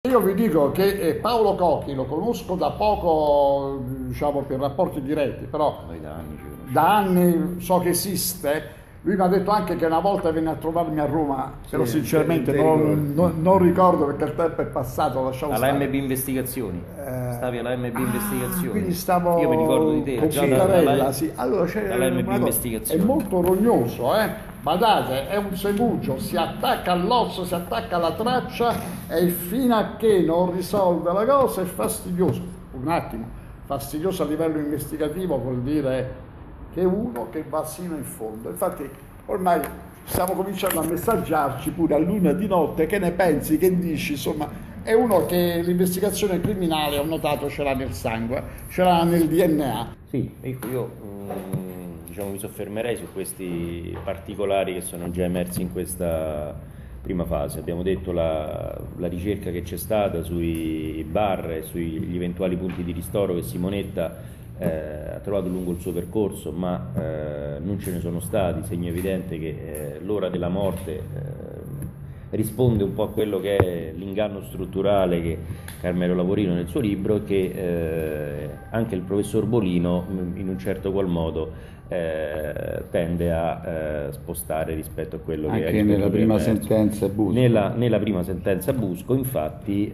Io vi dico che Paolo Cocchi lo conosco da poco, diciamo per rapporti diretti, però Noi da anni ci conosciamo. da anni so che esiste. Lui mi ha detto anche che una volta venne a trovarmi a Roma, però sinceramente non ricordo perché il tempo è passato, lasciamo Alla stare. MB Investigazioni. Stavi alla MB Investigazioni. Quindi stavo Io mi ricordo di te, con già Pittarella, sì. Allora c'è dalla MB una cosa, è Investigazioni. molto rognoso, badate, è un segugio, si attacca all'osso, si attacca alla traccia e fino a che non risolve la cosa è fastidioso. Un attimo, fastidioso a livello investigativo vuol dire che è uno che va sino in fondo. Infatti ormai stiamo cominciando a messaggiarci pure a luna di notte, che ne pensi, che dici, insomma è uno che l'investigazione criminale ho notato ce l'ha nel sangue, ce l'ha nel DNA. Sì, ecco, io diciamo, mi soffermerei su questi particolari che sono già emersi in questa prima fase. Abbiamo detto la ricerca che c'è stata sui bar e sugli eventuali punti di ristoro che Simonetta ha trovato lungo il suo percorso, ma non ce ne sono stati, segno evidente che l'ora della morte risponde un po' a quello che è l'inganno strutturale che Carmelo Lavorino nel suo libro e che anche il professor Bolino in un certo qual modo tende a spostare rispetto a quello che è anche nella prima sentenza Busco. Nella prima sentenza Busco, infatti,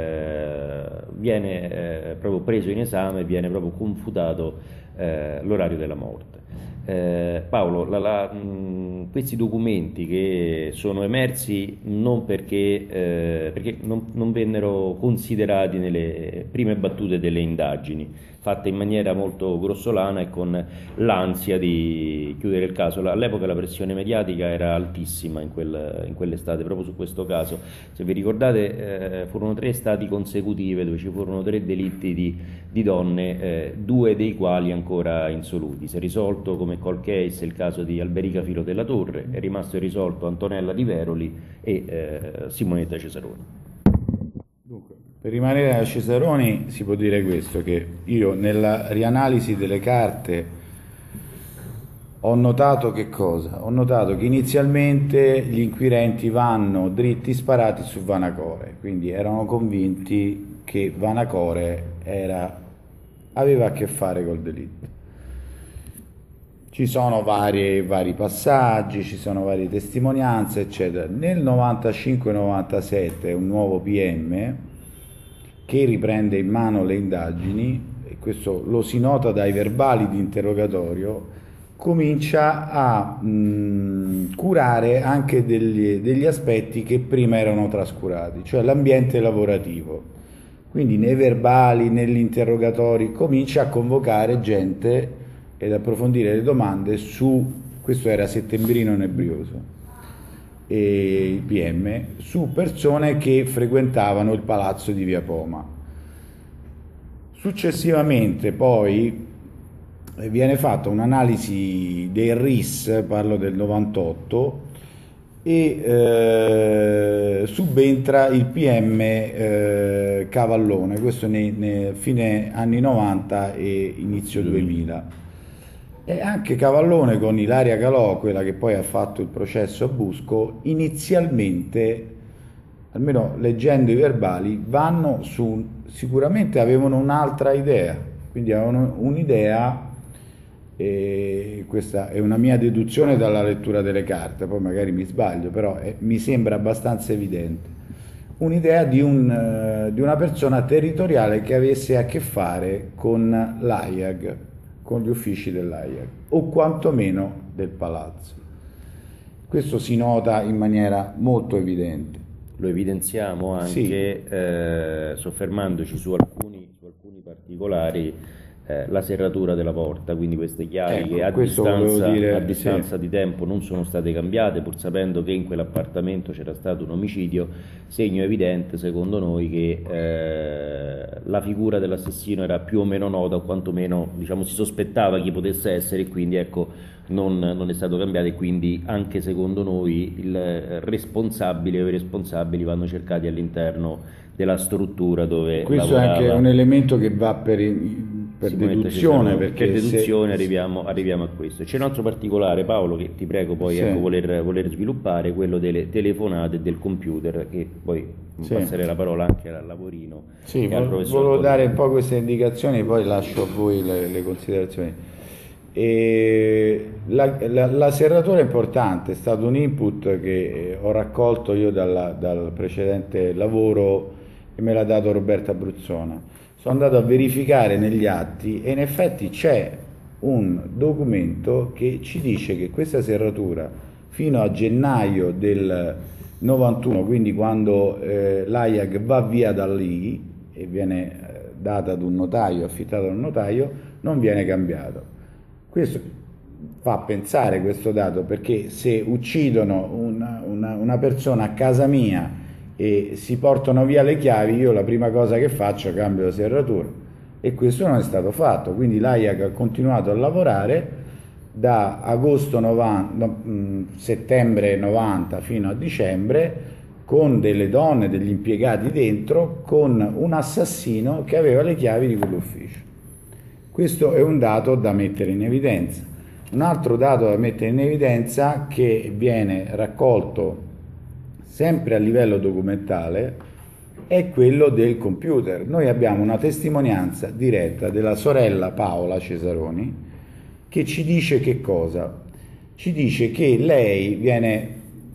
viene proprio preso in esame, viene proprio confutato l'orario della morte. Paolo, questi documenti che sono emersi non perché non vennero considerati nelle prime battute delle indagini, fatte in maniera molto grossolana e con l'ansia di chiudere il caso. All'epoca la pressione mediatica era altissima in quell'estate, proprio su questo caso. Se vi ricordate, furono 3 estati consecutive dove ci furono 3 delitti di donne, 2 dei quali ancora insoluti. Si è risolto come cold case il caso di Alberica Filo della Torre, è rimasto irrisolto Antonella Di Veroli e Simonetta Cesaroni. Dunque, per rimanere a Cesaroni si può dire questo, che io nella rianalisi delle carte ho notato che cosa? Ho notato che inizialmente gli inquirenti vanno dritti sparati su Vanacore, quindi erano convinti che Vanacore aveva a che fare col delitto. Ci sono vari passaggi, ci sono varie testimonianze, eccetera. Nel 95-97 un nuovo PM che riprende in mano le indagini, e questo lo si nota dai verbali di interrogatorio, comincia a curare anche degli aspetti che prima erano trascurati, cioè l'ambiente lavorativo. Quindi nei verbali, negli interrogatori comincia a convocare gente ed approfondire le domande questo era Settembrino Nebrioso, e il PM, su persone che frequentavano il palazzo di Via Poma. Successivamente poi viene fatta un'analisi del RIS, parlo del 98, e subentra il PM Cavallone, questo nei fine anni 90 e inizio 2000. E anche Cavallone con Ilaria Calò, quella che poi ha fatto il processo a Busco, inizialmente, almeno leggendo i verbali, sicuramente avevano un'altra idea, quindi avevano un'idea, e questa è una mia deduzione dalla lettura delle carte, poi magari mi sbaglio, però mi sembra abbastanza evidente, un'idea di una persona territoriale che avesse a che fare con l'AIAG, con gli uffici dell'AIAG, o quantomeno del palazzo. Questo si nota in maniera molto evidente. Lo evidenziamo anche soffermandoci su alcuni particolari, la serratura della porta, quindi queste chiavi che a distanza di tempo non sono state cambiate, pur sapendo che in quell'appartamento c'era stato un omicidio, segno evidente secondo noi che la figura dell'assassino era più o meno nota, o quantomeno diciamo, si sospettava chi potesse essere, e quindi ecco, non è stato cambiato, e quindi anche secondo noi il responsabile o i responsabili vanno cercati all'interno della struttura dove questo lavorava. è anche un elemento che va per Simonetta deduzione, Cesaroni. perché Per deduzione se- arriviamo a questo. C'è un altro particolare, Paolo, che ti prego poi Sì. ecco, voler sviluppare, quello delle telefonate del computer, che poi Sì. passerei la parola anche al Lavorino Sì, e al professor volevo dare un Bonino. po' queste indicazioni, poi lascio a voi le considerazioni. E la serratura è importante, è stato un input che ho raccolto io dal precedente lavoro e me l'ha dato Roberta Bruzzona. Sono andato a verificare negli atti e in effetti c'è un documento che ci dice che questa serratura fino a gennaio del 91, quindi quando l'AIAG va via da lì e viene data ad un notaio, affittata ad un notaio, non viene cambiato. Questo fa pensare questo dato, perché se uccidono una persona a casa mia e si portano via le chiavi, io la prima cosa che faccio è cambio la serratura, e questo non è stato fatto. Quindi l'AIAC ha continuato a lavorare da settembre 90 fino a dicembre con delle donne, degli impiegati dentro, con un assassino che aveva le chiavi di quell'ufficio. Questo è un dato da mettere in evidenza. Un altro dato da mettere in evidenza, che viene raccolto sempre a livello documentale, è quello del computer. Noi abbiamo una testimonianza diretta della sorella Paola Cesaroni che ci dice che cosa? Ci dice che lei viene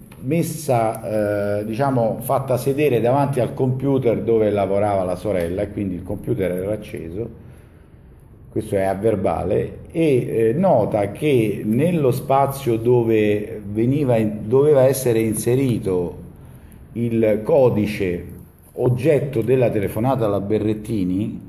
messa, fatta sedere davanti al computer dove lavorava la sorella, e quindi il computer era acceso. Questo è a verbale, e nota che nello spazio dove doveva essere inserito il codice oggetto della telefonata alla Berrettini,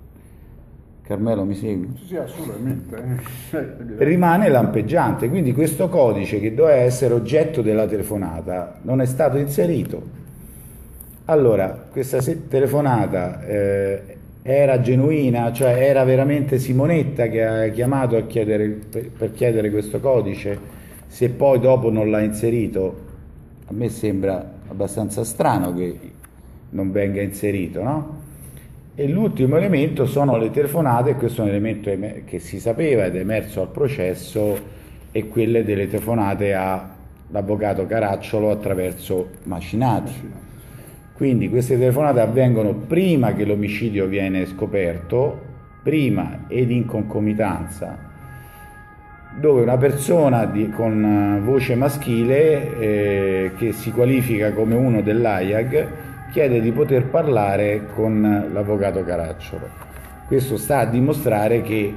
Carmelo mi segui? Sì, assolutamente. Rimane lampeggiante, quindi questo codice che doveva essere oggetto della telefonata non è stato inserito. Allora, questa telefonata era genuina, cioè era veramente Simonetta che ha chiamato per chiedere questo codice, se poi dopo non l'ha inserito? A me sembra abbastanza strano che non venga inserito, no? E l'ultimo elemento sono le telefonate, e questo è un elemento che si sapeva ed è emerso al processo, e quelle delle telefonate all'avvocato Caracciolo attraverso Macinati. Quindi queste telefonate avvengono prima che l'omicidio viene scoperto, prima ed in concomitanza, dove una persona con voce maschile che si qualifica come uno dell'AIAG chiede di poter parlare con l'avvocato Caracciolo. Questo sta a dimostrare che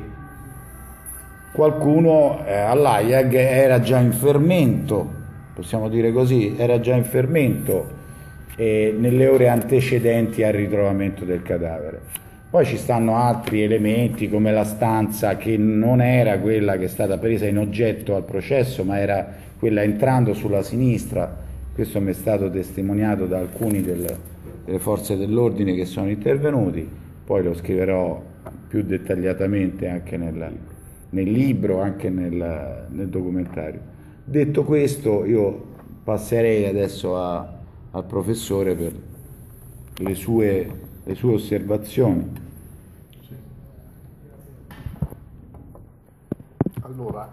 qualcuno all'AIAG era già in fermento, possiamo dire così, era già in fermento nelle ore antecedenti al ritrovamento del cadavere. Poi ci stanno altri elementi, come la stanza che non era quella che è stata presa in oggetto al processo, ma era quella entrando sulla sinistra. Questo mi è stato testimoniato da alcuni delle forze dell'ordine che sono intervenuti, poi lo scriverò più dettagliatamente anche nel libro, anche nel documentario. Detto questo, io passerei adesso al professore per le sue osservazioni. Allora,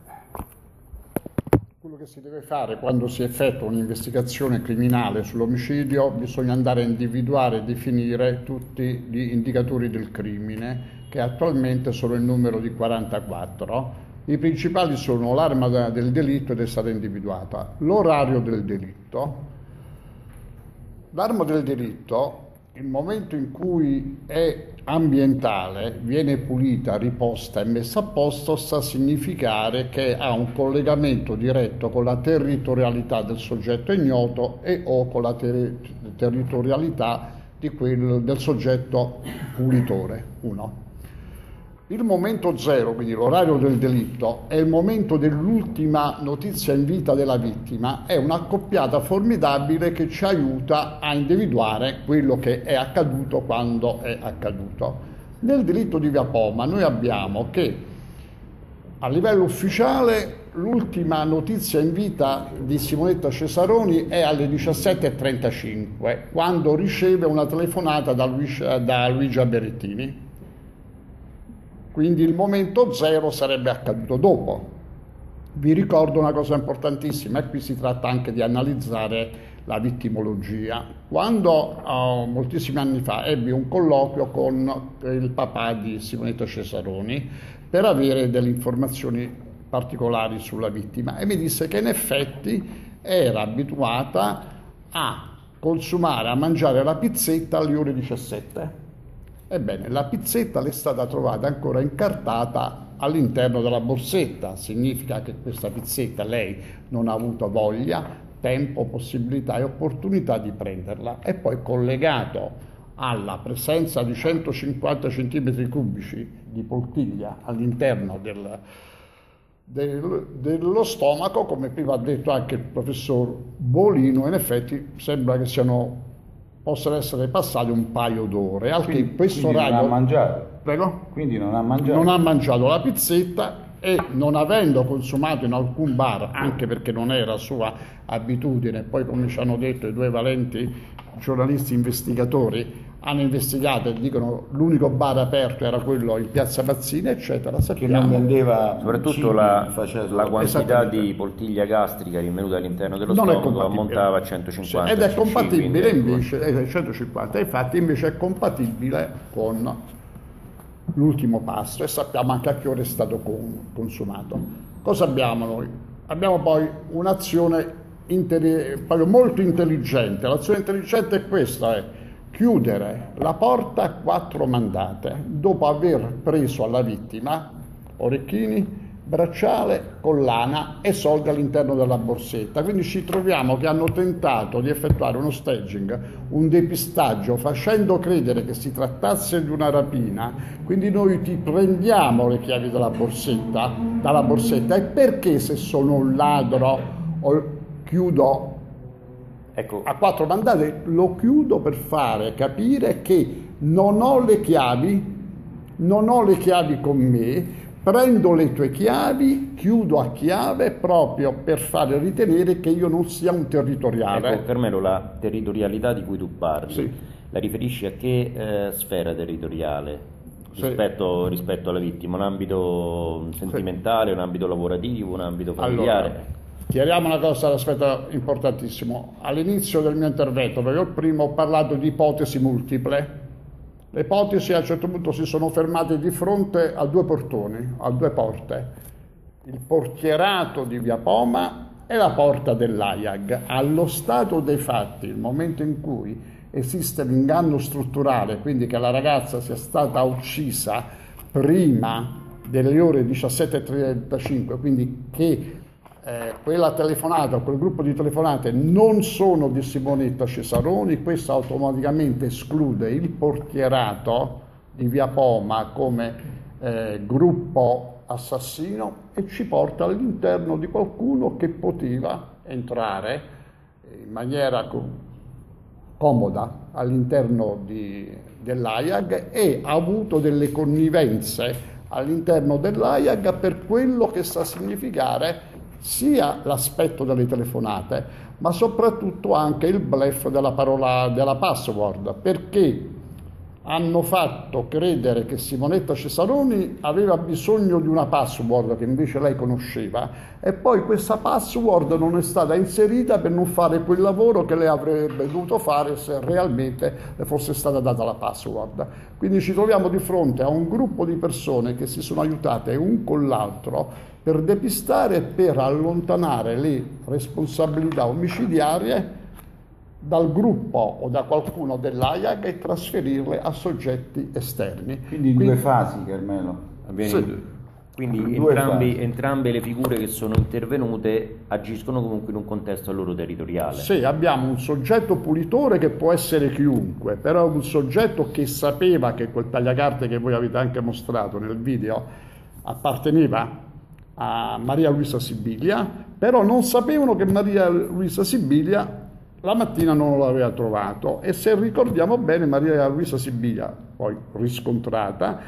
quello che si deve fare quando si effettua un'investigazione criminale sull'omicidio, bisogna andare a individuare e definire tutti gli indicatori del crimine, che attualmente sono in numero di 44. I principali sono l'arma del delitto, ed è stata individuata, l'orario del delitto. L'arma del delitto, il momento in cui è ambientale, viene pulita, riposta e messa a posto, sta a significare che ha un collegamento diretto con la territorialità del soggetto ignoto e o con la territorialità del soggetto pulitore. 1. Il momento 0, quindi l'orario del delitto, è il momento dell'ultima notizia in vita della vittima, è un'accoppiata formidabile che ci aiuta a individuare quello che è accaduto quando è accaduto. Nel delitto di Via Poma noi abbiamo che a livello ufficiale l'ultima notizia in vita di Simonetta Cesaroni è alle 17:35, quando riceve una telefonata da Luigia Berrettini. quindi il momento zero sarebbe accaduto dopo. Vi ricordo una cosa importantissima, e qui si tratta anche di analizzare la vittimologia. Quando moltissimi anni fa ebbi un colloquio con il papà di Simonetta Cesaroni per avere delle informazioni particolari sulla vittima, e mi disse che in effetti era abituata a consumare, a mangiare la pizzetta alle ore 17. Ebbene, la pizzetta le è stata trovata ancora incartata all'interno della borsetta, significa che questa pizzetta lei non ha avuto voglia, tempo, possibilità e opportunità di prenderla, e poi collegato alla presenza di 150 cm cubici di poltiglia all'interno dello stomaco, come prima ha detto anche il professor Bolino, in effetti sembra che possano essere passati un paio d'ore. Quindi non ha mangiato. Prego? Quindi non ha mangiato. Non ha mangiato la pizzetta, e non avendo consumato in alcun bar, anche perché non era sua abitudine, poi come ci hanno detto i due valenti giornalisti investigatori, hanno investigato e dicono l'unico bar aperto era quello in Piazza Mazzini, eccetera. Che non vendeva soprattutto la quantità di poltiglia gastrica rinvenuta all'interno dello stomaco ammontava a 150 ed è cc, compatibile invece 150, infatti invece è compatibile con l'ultimo pasto, e sappiamo anche a che ora è stato consumato. Cosa abbiamo noi? Abbiamo poi un'azione proprio molto intelligente. L'azione intelligente è questa: è chiudere la porta a 4 mandate dopo aver preso alla vittima orecchini, bracciale, collana e soldi all'interno della borsetta. Quindi ci troviamo che hanno tentato di effettuare uno staging, un depistaggio, facendo credere che si trattasse di una rapina. Quindi noi ti prendiamo le chiavi dalla borsetta, e perché se sono un ladro chiudo a 4 mandate? Lo chiudo per fare capire che non ho le chiavi con me, prendo le tue chiavi, chiudo a chiave, proprio per fare ritenere che io non sia un territoriale. Ecco, Carmelo, la territorialità di cui tu parli, sì, la riferisci a che sfera territoriale rispetto alla vittima? Un ambito sentimentale, un ambito lavorativo, un ambito familiare? Allora, chiariamo una cosa, l'aspetto importantissimo. All'inizio del mio intervento, perché io prima ho parlato di ipotesi multiple, le ipotesi a un certo punto si sono fermate di fronte a 2 portoni, a 2 porte: il portierato di Via Poma e la porta dell'AIAG. Allo stato dei fatti, il momento in cui esiste l'inganno strutturale, quindi che la ragazza sia stata uccisa prima delle ore 17:35, quindi che quella telefonata o quel gruppo di telefonate non sono di Simonetta Cesaroni, questo automaticamente esclude il portierato di Via Poma come gruppo assassino, e ci porta all'interno di qualcuno che poteva entrare in maniera comoda all'interno dell'AIAG e ha avuto delle connivenze all'interno dell'AIAG per quello che sta a significare sia l'aspetto delle telefonate, ma soprattutto anche il bluff della password, perché hanno fatto credere che Simonetta Cesaroni aveva bisogno di una password che invece lei conosceva, e poi questa password non è stata inserita per non fare quel lavoro che lei avrebbe dovuto fare se realmente le fosse stata data la password. Quindi ci troviamo di fronte a un gruppo di persone che si sono aiutate un con l'altro per depistare e per allontanare le responsabilità omicidiarie dal gruppo o da qualcuno dell'AIAG e trasferirle a soggetti esterni. Quindi in 2 fasi, Carmelo. Sì. Quindi entrambe le figure che sono intervenute agiscono comunque in un contesto a loro territoriale. Sì, abbiamo un soggetto pulitore che può essere chiunque, però un soggetto che sapeva che quel tagliacarte che voi avete anche mostrato nel video apparteneva a Maria Luisa Sibilia, però non sapevano che Maria Luisa Sibilia la mattina non lo aveva trovato, e se ricordiamo bene Maria Luisa Sibilia, poi riscontrata,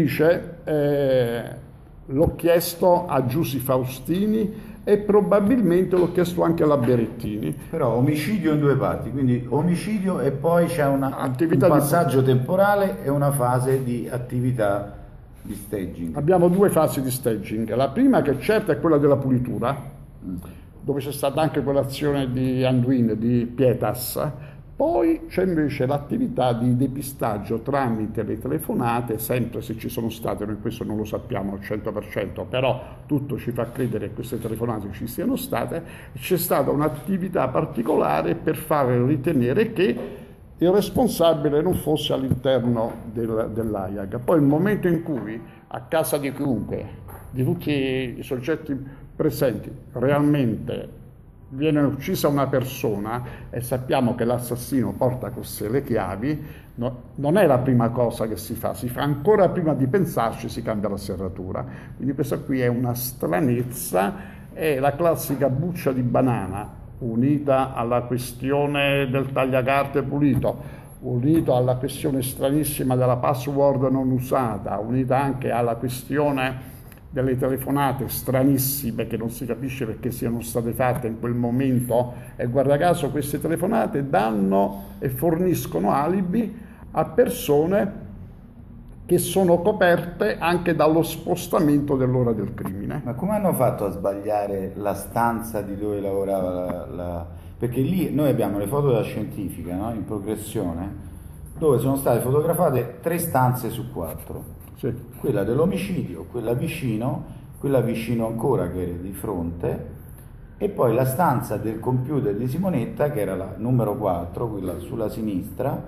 dice l'ho chiesto a Giussi Faustini e probabilmente l'ho chiesto anche alla Berettini. Però omicidio in 2 parti, quindi omicidio e poi c'è un passaggio temporale e una fase di attività di staging? Abbiamo due fasi di staging. La prima, che certa, è quella della pulitura, dove c'è stata anche quell'azione di Anduin, di Pietas. Poi c'è invece l'attività di depistaggio tramite le telefonate, sempre se ci sono state, noi questo non lo sappiamo al 100%, però tutto ci fa credere che queste telefonate ci siano state. C'è stata un'attività particolare per far ritenere che il responsabile non fosse all'interno dell'AIAG. Poi il momento in cui a casa di chiunque, di tutti i soggetti presenti, realmente viene uccisa una persona e sappiamo che l'assassino porta con sé le chiavi, non è la prima cosa che si fa ancora prima di pensarci, si cambia la serratura. Quindi questa qui è una stranezza, è la classica buccia di banana unita alla questione del tagliacarte pulito, unito alla questione stranissima della password non usata, unita anche alla questione delle telefonate stranissime che non si capisce perché siano state fatte in quel momento, e guarda caso queste telefonate danno e forniscono alibi a persone che sono coperte anche dallo spostamento dell'ora del crimine. Ma come hanno fatto a sbagliare la stanza di dove lavorava Perché lì noi abbiamo le foto della scientifica, no? In progressione, dove sono state fotografate 3 stanze su 4. Sì. Quella dell'omicidio, quella vicino ancora che era di fronte, e poi la stanza del computer di Simonetta, che era la numero 4, quella sulla sinistra,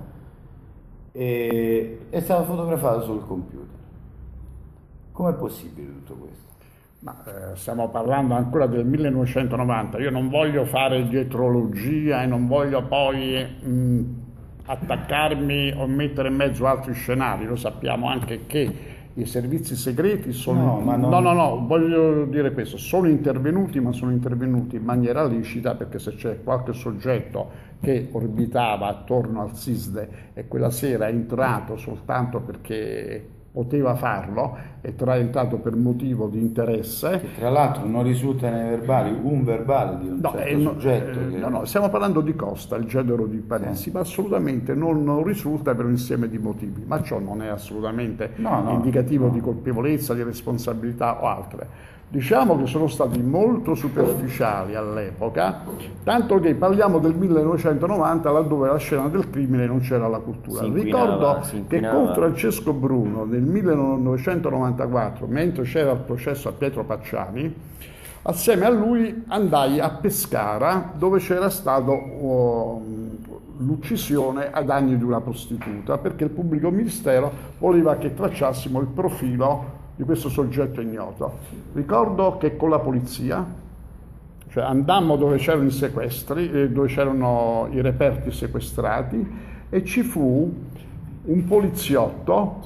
e è stata fotografata sul computer. Com'è possibile tutto questo? Ma, stiamo parlando ancora del 1990, io non voglio fare dietrologia e non voglio poi attaccarmi o mettere in mezzo altri scenari. Lo sappiamo anche che i servizi segreti sono... No, voglio dire questo, sono intervenuti, ma sono intervenuti in maniera licita, perché se c'è qualche soggetto che orbitava attorno al SISDE e quella sera è entrato soltanto perché poteva farlo, è entrato per motivo di interesse. Che tra l'altro non risulta nei verbali un verbale di un certo soggetto. No, stiamo parlando di Costa, il genero di Parisi, sì. Ma assolutamente non risulta per un insieme di motivi, ma ciò non è assolutamente indicativo di colpevolezza, di responsabilità o altre. Diciamo che sono stati molto superficiali all'epoca, tanto che parliamo del 1990, laddove la scena del crimine non c'era la cultura. Ricordo che con Francesco Bruno nel 1994, mentre c'era il processo a Pietro Pacciani, assieme a lui andai a Pescara, dove c'era stato l'uccisione ai danni di una prostituta, perché il pubblico ministero voleva che tracciassimo il profilo di questo soggetto ignoto. Ricordo che con la polizia, cioè andammo dove c'erano i sequestri, dove c'erano i reperti sequestrati, e ci fu un poliziotto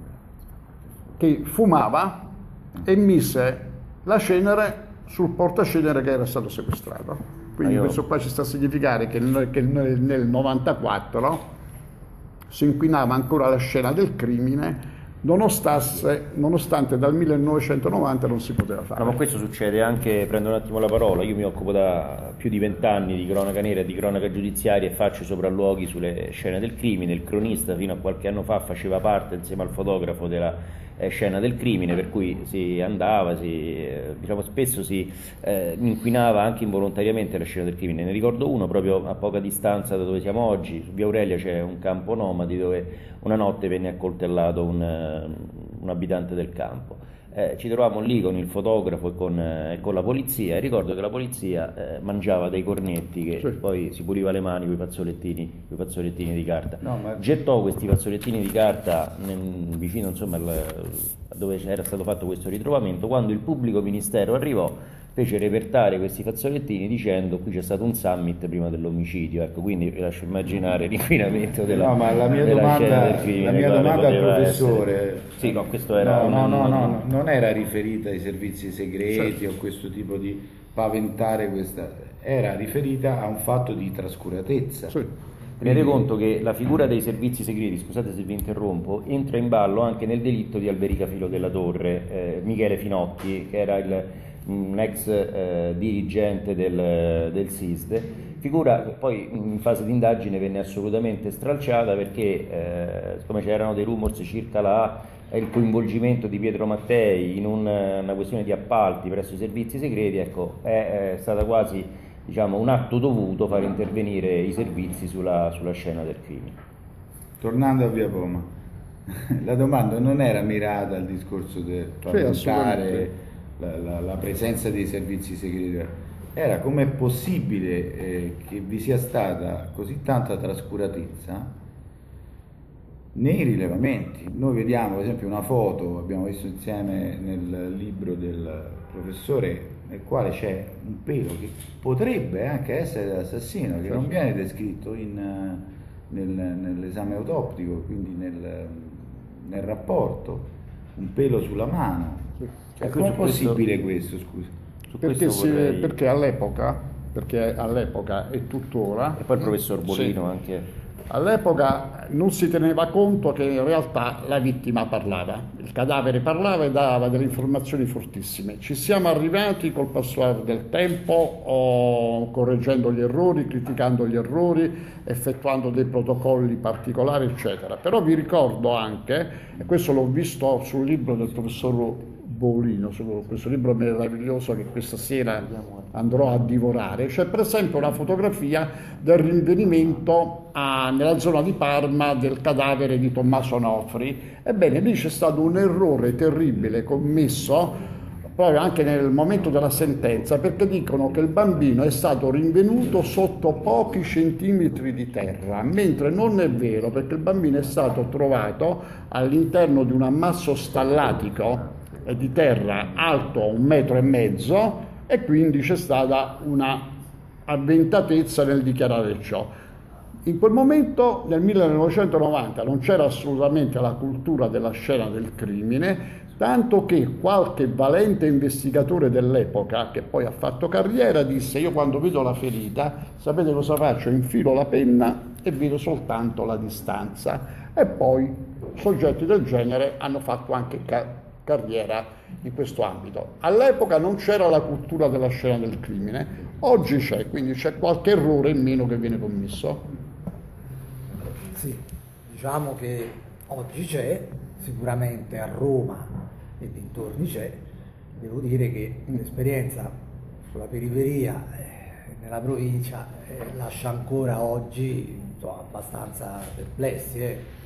che fumava e mise la cenere sul portacenere che era stato sequestrato. Quindi questo qua ci sta a significare che nel 94 si inquinava ancora la scena del crimine, nonostante dal 1990 non si poteva fare. Ma questo succede anche, prendo un attimo la parola, io mi occupo da più di 20 anni di cronaca nera e di cronaca giudiziaria e faccio sopralluoghi sulle scene del crimine. Il cronista fino a qualche anno fa faceva parte insieme al fotografo della scena del crimine, per cui si andava, diciamo spesso si inquinava anche involontariamente la scena del crimine. Ne ricordo uno proprio a poca distanza da dove siamo oggi, su via Aurelia c'è un campo nomadi dove una notte venne accoltellato un abitante del campo. Ci trovavamo lì con il fotografo e con la polizia, e ricordo che la polizia mangiava dei cornetti che poi si puliva le mani con i fazzolettini di carta. Gettò questi fazzolettini di carta vicino, insomma, dove era stato fatto questo ritrovamento. Quando il pubblico ministero arrivò, fece repertare questi fazzolettini dicendo: qui c'è stato un summit prima dell'omicidio. Ecco, quindi vi lascio immaginare l'inquinamento della ma la mia domanda al professore questo era non era riferita ai servizi segreti o questo tipo di paventare questa, era riferita a un fatto di trascuratezza. Tenete conto che la figura dei servizi segreti, scusate se vi interrompo, entra in ballo anche nel delitto di Alberica Filo della Torre. Michele Finotti, che era un ex dirigente del SISDE, figura che poi in fase di indagine venne assolutamente stralciata perché siccome c'erano dei rumors circa la il coinvolgimento di Pietro Mattei in una questione di appalti presso i servizi segreti, ecco, è stata quasi, diciamo, un atto dovuto far intervenire i servizi sulla scena del crimine. Tornando a Via Poma, la domanda non era mirata al discorso di valutare la presenza dei servizi segreti, era com'è possibile che vi sia stata così tanta trascuratezza nei rilevamenti. Noi vediamo per esempio una foto, abbiamo visto insieme nel libro del professore, nel quale c'è un pelo che potrebbe anche essere dell'assassino, che non viene descritto nell'esame autoptico, quindi nel rapporto, un pelo sulla mano. Com'è possibile questo, scusa? Perché all'epoca e tuttora, e poi il professor Bolino sì, anche. All'epoca non si teneva conto che in realtà la vittima parlava, il cadavere parlava e dava delle informazioni fortissime. Ci siamo arrivati col passare del tempo, o correggendo gli errori, criticando gli errori, effettuando dei protocolli particolari, eccetera. Però vi ricordo anche, e questo l'ho visto sul libro del professor Bolino, su questo libro meraviglioso che questa sera andrò a divorare, c'è per esempio una fotografia del rinvenimento nella zona di Parma del cadavere di Tommaso Onofri. Ebbene, lì c'è stato un errore terribile commesso proprio anche nel momento della sentenza, perché dicono che il bambino è stato rinvenuto sotto pochi centimetri di terra, mentre non è vero, perché il bambino è stato trovato all'interno di un ammasso stallatico di terra alto 1,5 metri, e quindi c'è stata una avventatezza nel dichiarare ciò. In quel momento, nel 1990, non c'era assolutamente la cultura della scena del crimine, tanto che qualche valente investigatore dell'epoca, che poi ha fatto carriera, disse: io quando vedo la ferita, sapete cosa faccio? Infilo la penna e vedo soltanto la distanza. E poi soggetti del genere hanno fatto anche carriera in questo ambito. All'epoca non c'era la cultura della scena del crimine, oggi c'è, quindi c'è qualche errore in meno che viene commesso. Sì, diciamo che oggi c'è, sicuramente a Roma e dintorni c'è. Devo dire che l'esperienza sulla periferia, nella provincia, lascia ancora oggi abbastanza perplessi.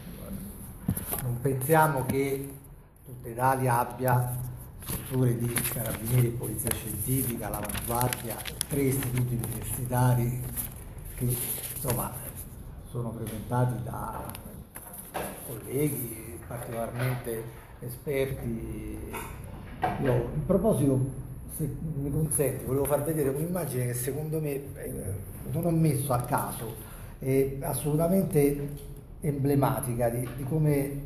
Non pensiamo che tutta Italia abbia strutture di carabinieri e polizia scientifica, l'avanguardia, 3 istituti universitari che insomma sono frequentati da colleghi particolarmente esperti. Io, in proposito, se mi consenti, volevo far vedere un'immagine che secondo me non ho messo a caso, è assolutamente emblematica di come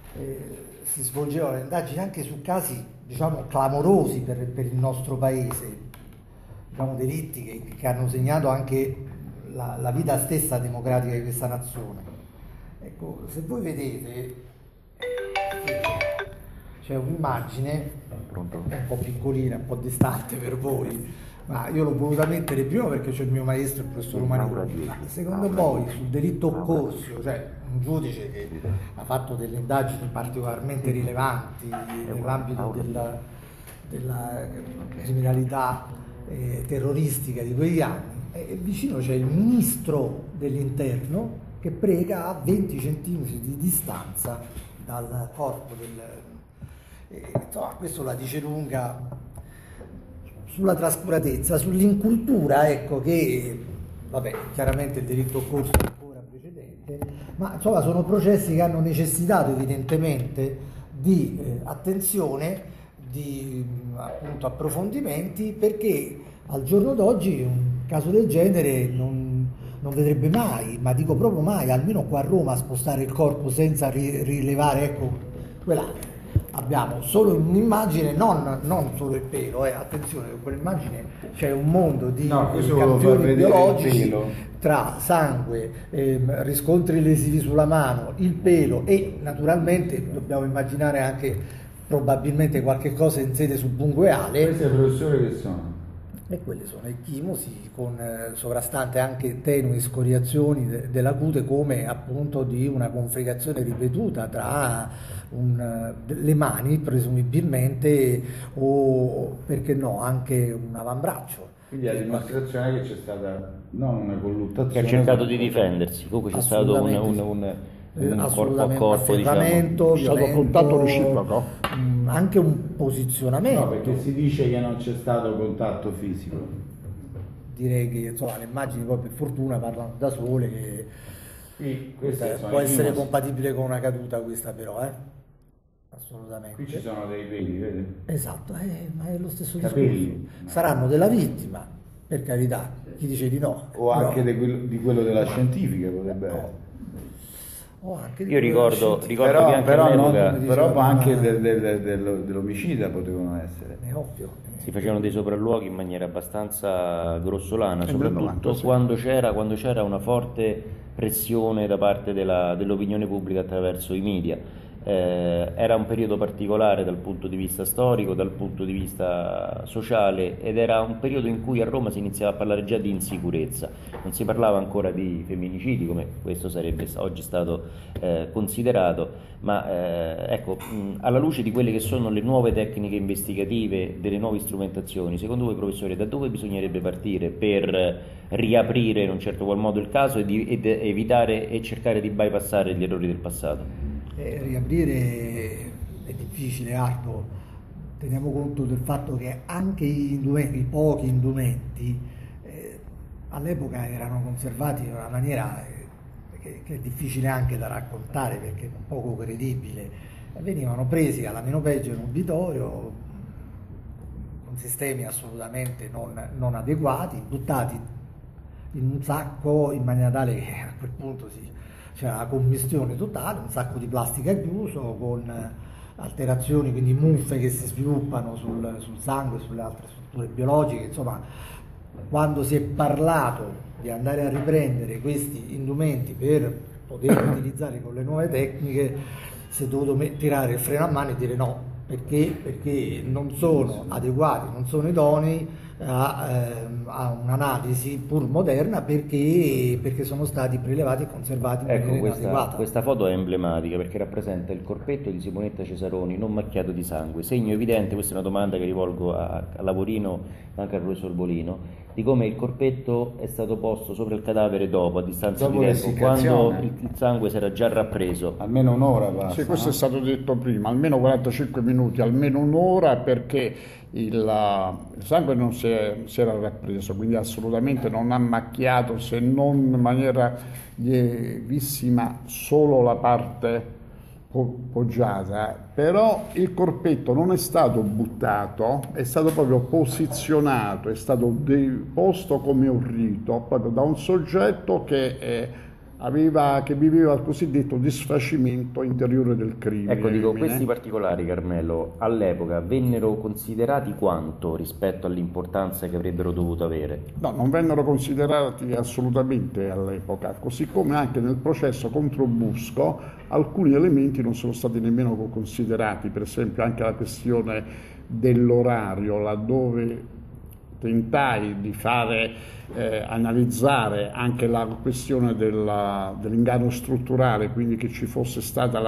si svolgevano le indagini anche su casi, diciamo, clamorosi per il nostro paese, diciamo, delitti che hanno segnato anche la vita stessa democratica di questa nazione. Ecco, se voi vedete, c'è un'immagine un po' piccolina, un po' distante per voi, ma io l'ho voluta mettere prima perché c'è il mio maestro, il professor Romani. Secondo voi sul delitto occorsio, cioè un giudice che ha fatto delle indagini particolarmente rilevanti nell'ambito della criminalità terroristica di quegli anni, e vicino c'è il ministro dell'interno che prega a 20 centimetri di distanza dal corpo insomma, questo la dice lunga sulla trascuratezza, sull'incultura, ecco, che vabbè, chiaramente il delitto occorso è ancora precedente, ma insomma sono processi che hanno necessitato evidentemente di attenzione, di appunto approfondimenti, perché al giorno d'oggi un caso del genere non vedrebbe mai, ma dico proprio mai, almeno qua a Roma, spostare il corpo senza rilevare, ecco, quella. Abbiamo solo un'immagine, non solo il pelo, attenzione, con quell'immagine c'è un mondo di campioni biologici tra sangue, riscontri lesivi sulla mano, il pelo e naturalmente dobbiamo immaginare anche probabilmente qualche cosa in sede subungueale. Questi professori che sono? E quelli sono ecchimosi con sovrastante anche tenui scoriazioni della cute, come appunto di una configurazione ripetuta tra le mani presumibilmente, o perché no anche un avambraccio. Quindi la dimostrazione che c'è stata non una colluttazione, che ha cercato di difendersi, comunque c'è stato un corpo a corpo, afferramento, È stato contatto reciproco? anche un posizionamento. no, perché si dice che non c'è stato contatto fisico. Direi che insomma, le immagini poi per fortuna parlano da sole, che Qui, queste sono può i essere primi- compatibile con una caduta questa, però assolutamente. Qui ci sono dei peli, vedi? Esatto, ma è lo stesso Capelli. discorso. Saranno della vittima, per carità, chi dice di no. O anche di quello della scientifica potrebbe essere. O anche di Io quello ricordo che anche Però all'epoca anche dell'omicida potevano essere. è ovvio. si facevano dei sopralluoghi in maniera abbastanza grossolana, nel soprattutto 90, sì. quando c'era una forte pressione da parte dell'opinione pubblica attraverso i media. Era un periodo particolare dal punto di vista storico, dal punto di vista sociale, ed era un periodo in cui a Roma si iniziava a parlare già di insicurezza, non si parlava ancora di femminicidi come questo sarebbe oggi stato considerato, ma ecco, alla luce di quelle che sono le nuove tecniche investigative, delle nuove strumentazioni, secondo voi professore, da dove bisognerebbe partire per riaprire in un certo qual modo il caso ed evitare e cercare di bypassare gli errori del passato? Riaprire è difficile, arduo. Teniamo conto del fatto che anche i pochi indumenti all'epoca erano conservati in una maniera che è difficile anche da raccontare, perché è poco credibile. Venivano presi alla meno peggio in obitorio con sistemi assolutamente non adeguati, buttati in un sacco in maniera tale che a quel punto c'era la commistione totale, un sacco di plastica chiuso con alterazioni, quindi muffe che si sviluppano sul sangue e sulle altre strutture biologiche. Insomma, quando si è parlato di andare a riprendere questi indumenti per poterli utilizzare con le nuove tecniche, si è dovuto tirare il freno a mano e dire no, perché non sono adeguati, non sono idonei a un'analisi pur moderna, perché sono stati prelevati e conservati in Ecco, maniera inadeguata. questa foto è emblematica perché rappresenta il corpetto di Simonetta Cesaroni non macchiato di sangue, segno evidente, questa è una domanda che rivolgo a Lavorino e anche al professor Bolino, di come il corpetto è stato posto sopra il cadavere dopo, a distanza Dopo di tempo, quando l'essiccazione. il sangue si era già rappreso. Almeno un'ora passa. Sì, questo no? è stato detto prima, almeno 45 minuti, almeno un'ora, perché il sangue non si era rappreso, quindi assolutamente non ha macchiato, se non in maniera lievissima, solo la parte poggiata. Però il corpetto non è stato buttato, è stato proprio posizionato, è stato posto come un rito proprio da un soggetto che viveva il cosiddetto disfacimento interiore del crimine. Ecco, dico, questi particolari, Carmelo, all'epoca vennero considerati quanto rispetto all'importanza che avrebbero dovuto avere? No, non vennero considerati assolutamente all'epoca, così come anche nel processo contro Busco alcuni elementi non sono stati nemmeno considerati, per esempio anche la questione dell'orario, laddove tentai di fare analizzare anche la questione dell'inganno strutturale, quindi che ci fosse stata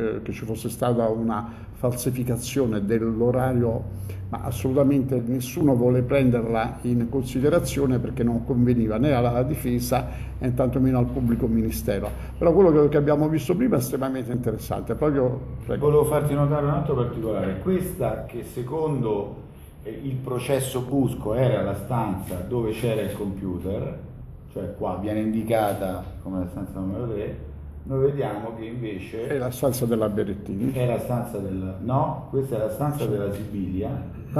una falsificazione dell'orario, ma assolutamente nessuno vuole prenderla in considerazione perché non conveniva né alla difesa né tantomeno al pubblico ministero. Però quello che abbiamo visto prima è estremamente interessante. Volevo farti notare un altro particolare, questa che secondo il processo Busco era la stanza dove c'era il computer, cioè qua viene indicata come la stanza numero 3, noi vediamo che invece è la stanza della Berettini. è la stanza questa è la stanza della Sibilia.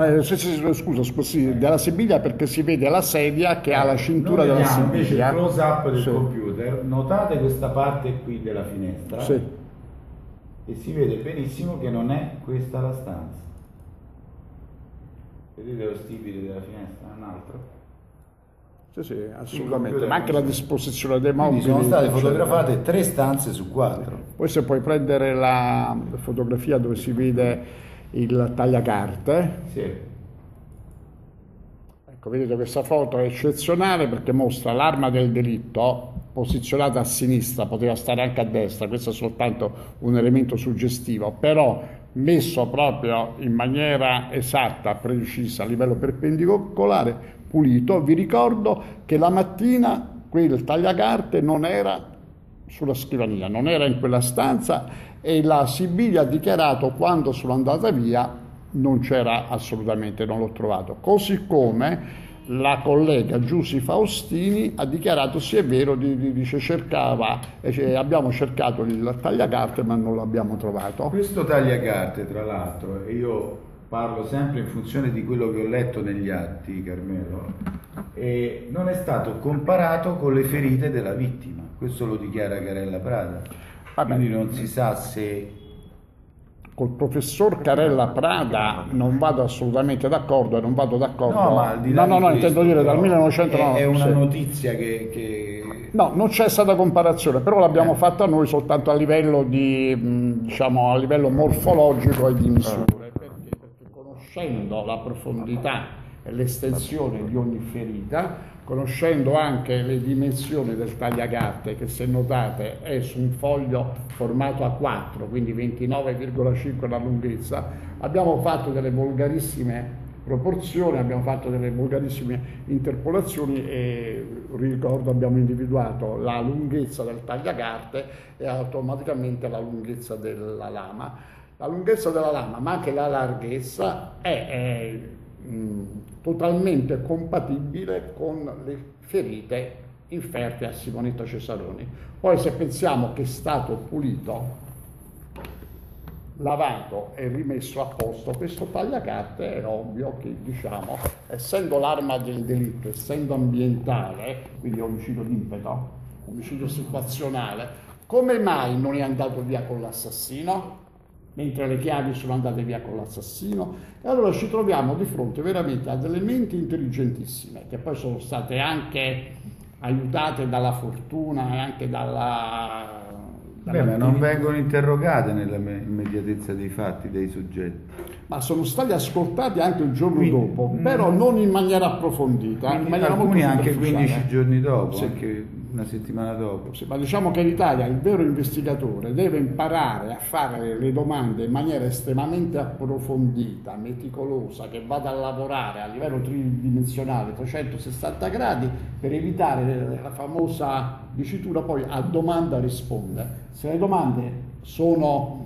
Scusi, della Sibiglia, perché si vede la sedia che ha la cintura Noi della vediamo invece il Sibiglia. close up del Sì. computer, notate questa parte qui della finestra Sì. e si vede benissimo che non è questa la stanza. Vedete lo stipite della finestra? Un altro? Sì, assolutamente, ma anche la disposizione dei mobili. Quindi sono state eccetera. fotografate 3 stanze su 4. Poi se puoi prendere la fotografia dove si vede il tagliacarte, Sì. Ecco, vedete, questa foto è eccezionale perché mostra l'arma del delitto posizionata a sinistra, poteva stare anche a destra, questo è soltanto un elemento suggestivo, però messo proprio in maniera esatta, precisa, a livello perpendicolare, pulito. Vi ricordo che la mattina quel tagliacarte non era sulla scrivania, non era in quella stanza e la Sibilia ha dichiarato quando sono andata via non c'era assolutamente, non l'ho trovato, così come la collega Giusy Faustini ha dichiarato sì è vero, dice cercava, abbiamo cercato il tagliacarte ma non l'abbiamo trovato. Questo tagliacarte tra l'altro, e io parlo sempre in funzione di quello che ho letto negli atti, Carmelo, e non è stato comparato con le ferite della vittima, questo lo dichiara Carella Prada. Quindi non si sa se... Col professor Carella Prada non vado assolutamente d'accordo e non vado d'accordo. No, ma al di là di questo, intendo dire dal 1990. È una notizia che... No, non c'è stata comparazione, però l'abbiamo fatta noi soltanto a livello di, diciamo, a livello morfologico e di misure, perché conoscendo la profondità e l'estensione di ogni ferita, conoscendo anche le dimensioni del tagliacarte, che se notate è su un foglio formato A4, quindi 29,5 la lunghezza, abbiamo fatto delle volgarissime proporzioni, abbiamo fatto delle volgarissime interpolazioni e ricordo abbiamo individuato la lunghezza del tagliacarte e automaticamente la lunghezza della lama. La lunghezza della lama, ma anche la larghezza è totalmente compatibile con le ferite inferte a Simonetta Cesaroni. Poi se pensiamo che è stato pulito, lavato e rimesso a posto questo tagliacarte, è ovvio che, diciamo, essendo l'arma del delitto, essendo ambientale, quindi omicidio d'impeto, omicidio situazionale, come mai non è andato via con l'assassino? Mentre le chiavi sono andate via con l'assassino, e allora ci troviamo di fronte veramente a delle menti intelligentissime, che poi sono state anche aiutate dalla fortuna e anche dalla ma non vengono interrogate nella immediatezza dei fatti dei soggetti. Ma sono stati ascoltati anche il giorno dopo, però non in maniera approfondita, in maniera alcuni molto anche superficiale. 15 giorni dopo, Sì. anche una settimana dopo. Sì, ma diciamo che in Italia il vero investigatore deve imparare a fare le domande in maniera estremamente approfondita, meticolosa, che vada a lavorare a livello tridimensionale, 360 gradi, per evitare la famosa dicitura poi a domanda risponde. Se le domande sono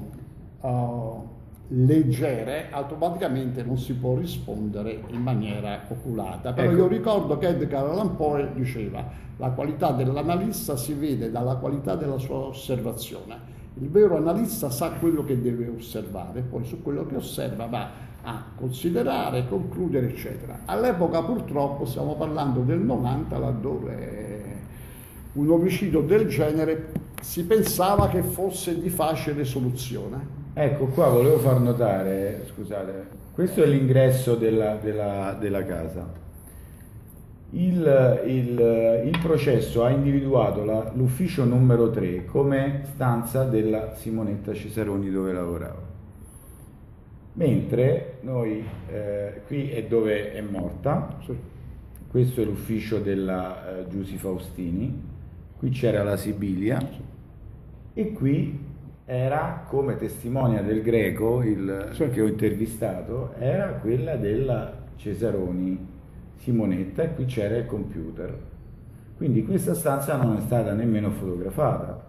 leggere, automaticamente non si può rispondere in maniera oculata. Però io ricordo che Edgar Allan Poe diceva: la qualità dell'analista si vede dalla qualità della sua osservazione. Il vero analista sa quello che deve osservare, poi su quello che osserva va a considerare, concludere, eccetera. All'epoca purtroppo stiamo parlando del 90, laddove un omicidio del genere si pensava che fosse di facile soluzione. Ecco, qua volevo far notare, scusate, questo è l'ingresso della casa. Il processo ha individuato l'ufficio numero 3 come stanza della Simonetta Cesaroni dove lavorava. Mentre noi, qui è dove è morta, questo è l'ufficio della Giusy Faustini, qui c'era la Sibilia e qui era, come testimonia del Greco che ho intervistato, era quella della Cesaroni Simonetta e qui c'era il computer. Quindi questa stanza non è stata nemmeno fotografata.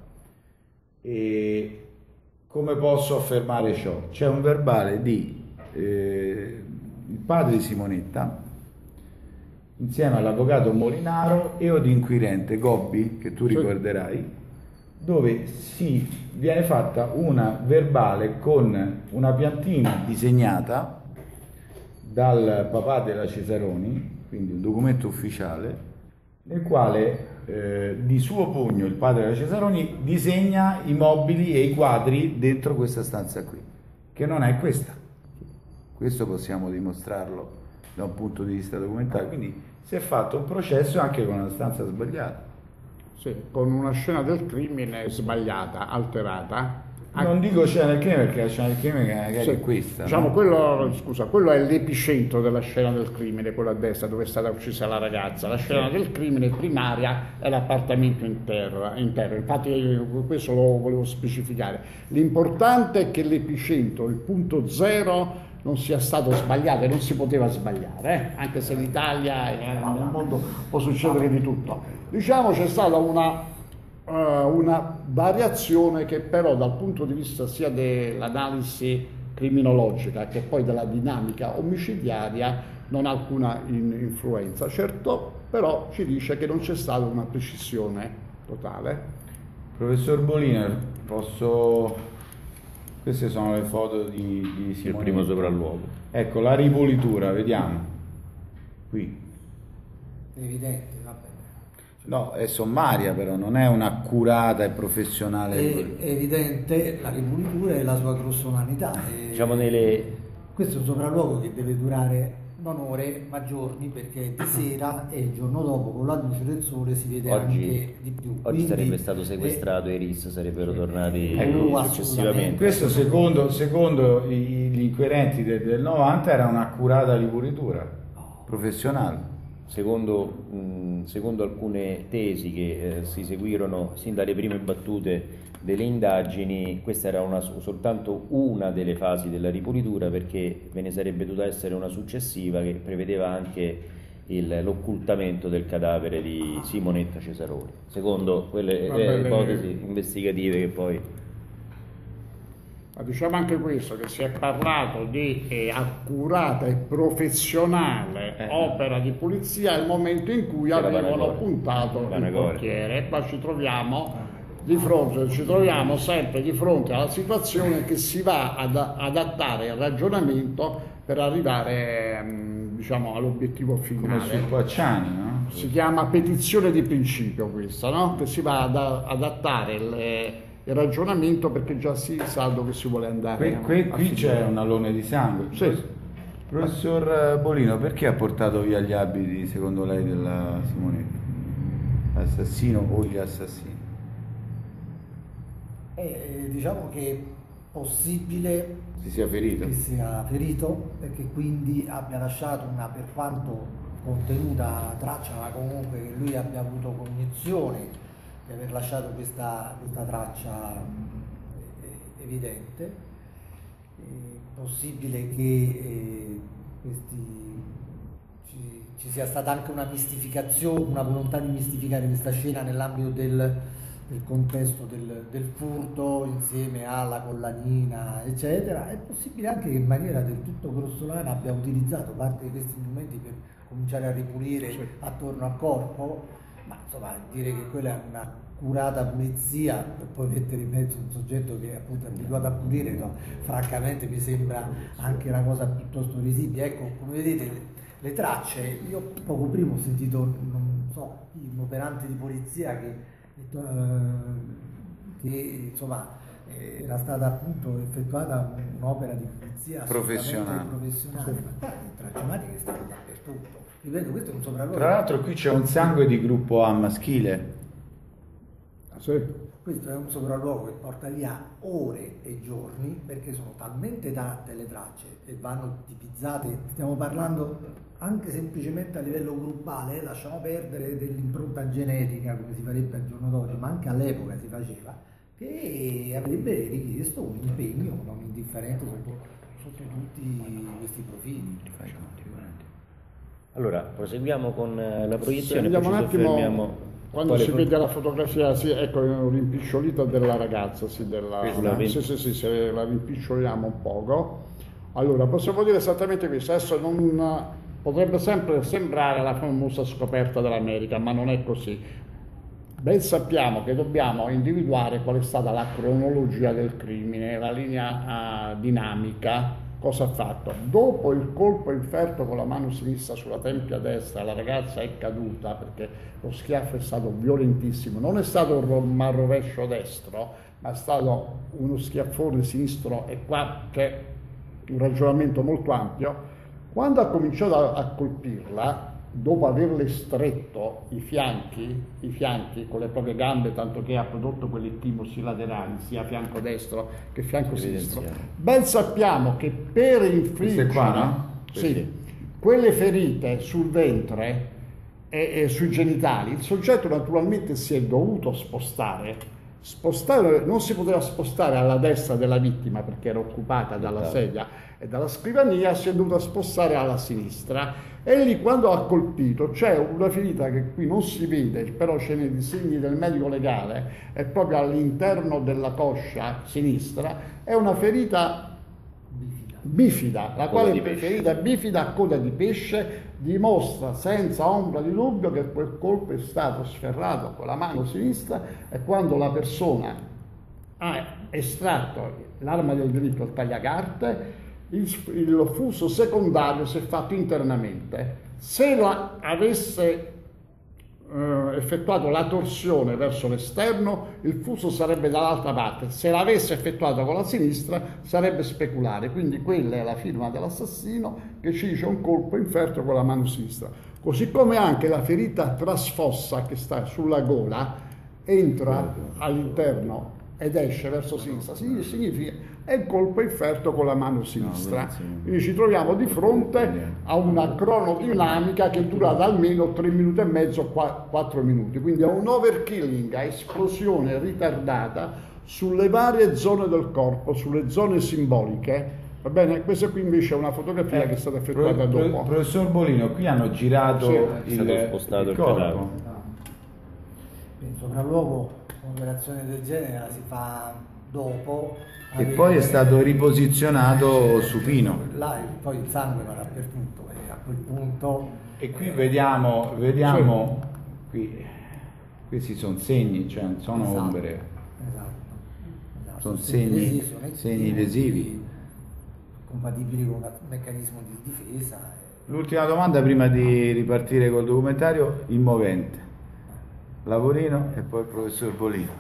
E come posso affermare ciò? C'è un verbale di il padre di Simonetta insieme all'avvocato Molinaro e od inquirente Gobbi, che tu ricorderai, dove viene fatta una verbale con una piantina disegnata dal papà della Cesaroni, quindi un documento ufficiale, nel quale di suo pugno il padre della Cesaroni disegna i mobili e i quadri dentro questa stanza qui, che non è questa. Questo possiamo dimostrarlo da un punto di vista documentale, quindi si è fatto un processo anche con una stanza sbagliata. Sì, con una scena del crimine sbagliata, alterata, Non dico scena del crimine perché la scena del crimine magari è questa. Diciamo, no? quello è l'epicentro della scena del crimine, quello a destra dove è stata uccisa la ragazza. La scena del crimine primaria è l'appartamento interno. Infatti questo lo volevo specificare. L'importante è che l'epicentro, il punto zero, non sia stato sbagliato e non si poteva sbagliare, anche se in Italia e nel mondo può succedere di tutto. Diciamo c'è stata una variazione che però dal punto di vista sia dell'analisi criminologica che poi della dinamica omicidiaria non ha alcuna influenza. Certo, però ci dice che non c'è stata una precisione totale. Professor Bolino, queste sono le foto di Simonetti. Il primo sopralluogo. Ecco, la ripulitura, vediamo. Qui. Evidente, vabbè. No, è sommaria però, non è un'accurata e professionale. È evidente la ripulitura e la sua grossolanità. Diciamo Questo è un sopralluogo che deve durare non ore ma giorni, perché è di sera e il giorno dopo con la luce del sole si vede anche di più. Oggi Quindi, sarebbe stato sequestrato e i RIS sarebbero tornati successivamente. Questo secondo gli inquirenti del 90 era un'accurata ripulitura professionale. Secondo alcune tesi che si seguirono sin dalle prime battute delle indagini, questa era soltanto una delle fasi della ripulitura, perché ve ne sarebbe dovuta essere una successiva che prevedeva anche l'occultamento del cadavere di Simonetta Cesaroni, secondo quelle ipotesi investigative che poi... Ma diciamo anche questo, che si è parlato di accurata e professionale opera di pulizia al momento in cui avevano puntato il portiere, e qua ci troviamo sempre di fronte alla situazione che si va ad adattare il ragionamento per arrivare diciamo all'obiettivo finale. Come su Pacciani, no? Si chiama petizione di principio questa, no? Che si va ad adattare il ragionamento perché già si sa dove si vuole andare. Qui c'è un alone di sangue. Sì. Professor Bolino, perché ha portato via gli abiti secondo lei della Simonetti? L'assassino o gli assassini? Diciamo che è possibile Si sia ferito? che sia ferito e che quindi abbia lasciato una, per quanto contenuta, traccia, ma comunque che lui abbia avuto cognizione di aver lasciato questa traccia evidente. È possibile che ci sia stata anche una mistificazione, una volontà di mistificare questa scena nell'ambito del contesto del furto insieme alla collanina, eccetera. È possibile anche che in maniera del tutto grossolana abbia utilizzato parte di questi strumenti per cominciare a ripulire attorno al corpo, ma insomma dire che quella è una curata pulizia per poi mettere in mezzo un soggetto che è appunto abituato a pulire, no, francamente mi sembra anche una cosa piuttosto risibile. Ecco, come vedete le tracce, io poco prima ho sentito, non so, un operante di polizia che insomma era stata appunto effettuata un'opera di pulizia professionale. Ma le tracciamatiche stanno dappertutto. Ripeto, questo è un sopralluogo. Tra l'altro qui c'è un sangue di gruppo A maschile. Sì. Questo è un sopralluogo che porta via ore e giorni, perché sono talmente tante le tracce e vanno tipizzate. Stiamo parlando anche semplicemente a livello gruppale, lasciamo perdere dell'impronta genetica come si farebbe al giorno d'oggi, ma anche all'epoca si faceva, che avrebbe richiesto un impegno non indifferente sotto tutti questi profili. Allora, proseguiamo con la proiezione, Andiamo poi un ci attimo, soffermiamo. quando si vede la fotografia, sì, ecco, rimpicciolita della ragazza, sì, sì, la rimpiccioliamo un poco. Allora, possiamo dire esattamente questo. Adesso potrebbe sempre sembrare la famosa scoperta dell'America, ma non è così. Ben sappiamo che dobbiamo individuare qual è stata la cronologia del crimine, la linea dinamica. Cosa ha fatto? Dopo il colpo inferto con la mano sinistra sulla tempia destra, la ragazza è caduta perché lo schiaffo è stato violentissimo. Non è stato un malrovescio destro, ma è stato uno schiaffone sinistro, e qua c'è un ragionamento molto ampio. Quando ha cominciato a colpirla, dopo averle stretto i fianchi con le proprie gambe, tanto che ha prodotto quegli timosi laterali, sia fianco destro che fianco sinistro, ben sappiamo che per infliggere Queste qua, no? sì, quelle ferite sul ventre e sui genitali, il soggetto naturalmente si è dovuto spostare, non si poteva spostare alla destra della vittima perché era occupata dalla sedia e dalla scrivania, si è dovuta spostare alla sinistra, e lì quando ha colpito c'è una ferita che qui non si vede, però c'è nei disegni del medico legale, è proprio all'interno della coscia sinistra, è una ferita bifida, la quale ferita bifida a coda di pesce dimostra senza ombra di dubbio che quel colpo è stato sferrato con la mano sinistra, e quando la persona ha estratto l'arma del delitto, il tagliacarte, il fuso secondario si è fatto internamente. Se avesse effettuato la torsione verso l'esterno, il fuso sarebbe dall'altra parte; se l'avesse effettuato con la sinistra sarebbe speculare. Quindi quella è la firma dell'assassino che ci dice un colpo inferto con la mano sinistra. Così come anche la ferita trasfossa che sta sulla gola entra all'interno ed esce verso sinistra, significa è il colpo inferto con la mano sinistra. Quindi ci troviamo di fronte a una cronodinamica che dura da almeno 3 minuti e mezzo, 4 minuti, quindi è un overkilling, a esplosione ritardata sulle varie zone del corpo, sulle zone simboliche. Va bene? Questa qui invece è una fotografia che è stata effettuata dopo. Professor Bolino, qui hanno girato spostato il corpo. cadavere. In sopralluogo un'operazione del genere la si fa dopo. E poi è stato riposizionato supino. Là poi il sangue va dappertutto e a quel punto... E qui vediamo qui, questi sono segni, cioè non sono ombre, Esatto. sono segni lesivi. Compatibili con un meccanismo di difesa. L'ultima domanda prima di ripartire col documentario: il movente. Lavorino e poi il professor Bolino.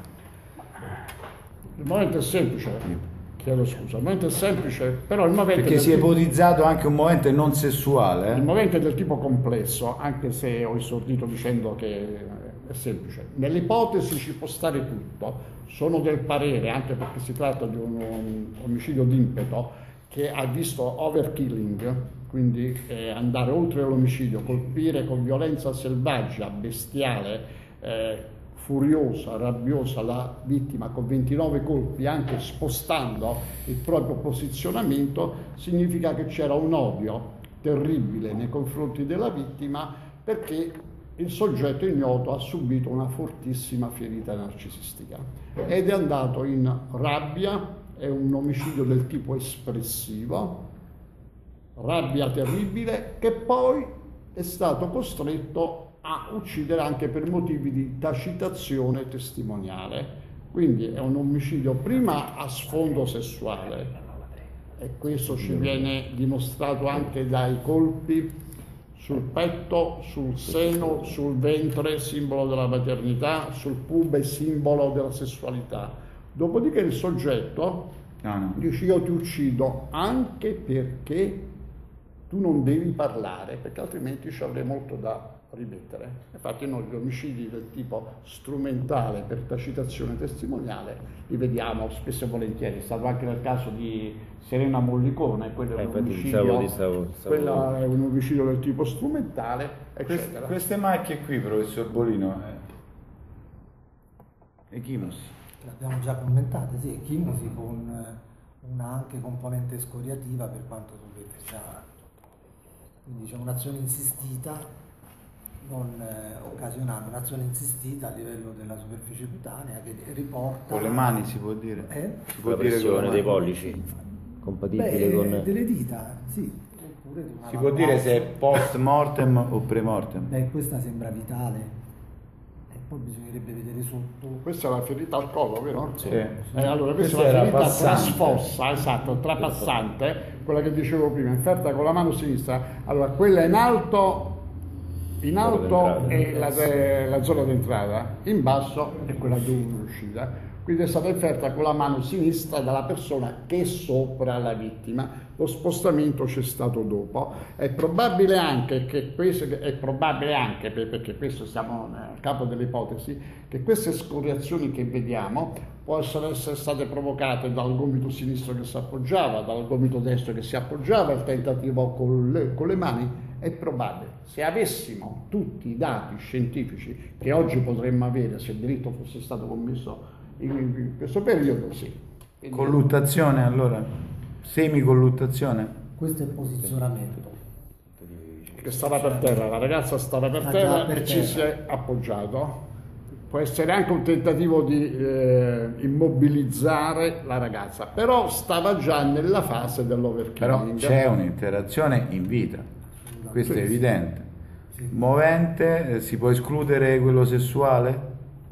Il movente è semplice, chiedo scusa, il movente è semplice, però il movente... Perché si è ipotizzato anche un movente non sessuale. Il movente è del tipo complesso, anche se ho esordito dicendo che è semplice. Nell'ipotesi ci può stare tutto, sono del parere, anche perché si tratta di un omicidio d'impeto, che ha visto overkilling, quindi andare oltre l'omicidio, colpire con violenza selvaggia, bestiale, furiosa, rabbiosa la vittima con 29 colpi, anche spostando il proprio posizionamento, significa che c'era un odio terribile nei confronti della vittima, perché il soggetto ignoto ha subito una fortissima ferita narcisistica ed è andato in rabbia. È un omicidio del tipo espressivo, rabbia terribile, che poi è stato costretto a uccidere anche per motivi di tacitazione testimoniale. Quindi è un omicidio prima a sfondo sessuale, e questo ci viene dimostrato anche dai colpi sul petto, sul seno, sul ventre, simbolo della maternità, sul pube, simbolo della sessualità. Dopodiché il soggetto dice: io ti uccido anche perché tu non devi parlare, perché altrimenti ci avrei molto da rimettere. Infatti noi gli omicidi del tipo strumentale per tacitazione testimoniale li vediamo spesso e volentieri. È stato anche nel caso di Serena Mollicone, quello è un omicidio, quello è un omicidio del tipo strumentale, eccetera. Queste macchie qui, professor Bolino, echinosi. L'abbiamo già commentate, sì, echinosi con una anche componente scoriativa per quanto superficiale. Quindi c'è un'azione insistita, non occasionale, un'azione insistita a livello della superficie cutanea che riporta... Con le mani si può dire? Si può dire pressione dei pollici, compatibile con... delle dita, sì. Oppure di una si può dire se è post mortem o pre mortem? Beh, questa sembra vitale. Poi bisognerebbe vedere sotto. Questa è la ferita al collo, vero? Sì. Allora questa è la ferita trasfossa, esatto, trapassante, quella che dicevo prima, inferta con la mano sinistra. Allora quella in alto è la zona d'entrata, in basso è quella dell'uscita. quindi è stata inferta con la mano sinistra dalla persona che è sopra la vittima. Lo spostamento c'è stato dopo. È probabile anche che questo, perché questo siamo nel campo delle ipotesi, che queste scoriazioni che vediamo possono essere state provocate dal gomito sinistro che si appoggiava, dal gomito destro che si appoggiava, il tentativo con le mani. È probabile. Se avessimo tutti i dati scientifici che oggi potremmo avere, se il delitto fosse stato commesso in questo periodo, sì. Quindi, colluttazione allora? Semicolluttazione? Questo è il posizionamento. che stava per terra, la ragazza stava per terra e ci si è appoggiato. Può essere anche un tentativo di immobilizzare la ragazza, però stava già nella fase dell'overkilling. Però c'è un'interazione in vita, questo è evidente. Movente, si può escludere quello sessuale?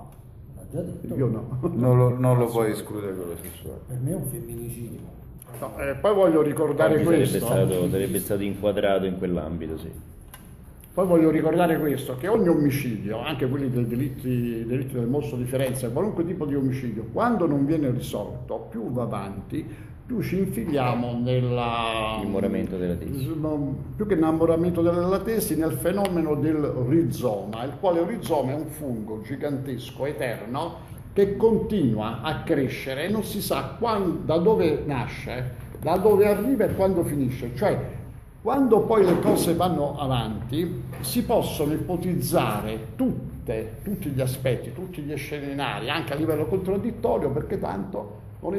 Già detto. Io no. Non lo puoi escludere quello sessuale. Per me è un femminicidio. No, poi voglio ricordare questo. Sarebbe stato inquadrato in quell'ambito, sì. Poi voglio ricordare questo, che ogni omicidio, anche quelli dei delitti del mostro di Firenze, qualunque tipo di omicidio, quando non viene risolto, più va avanti, più ci infiliamo Innamoramento della tesi. Più che innamoramento della tesi, nel fenomeno del rizoma, il quale rizoma è un fungo gigantesco, eterno, che continua a crescere e non si sa da dove nasce, da dove arriva e quando finisce. Cioè, quando poi le cose vanno avanti, si possono ipotizzare tutti gli aspetti, tutti gli scenari, anche a livello contraddittorio, perché tanto non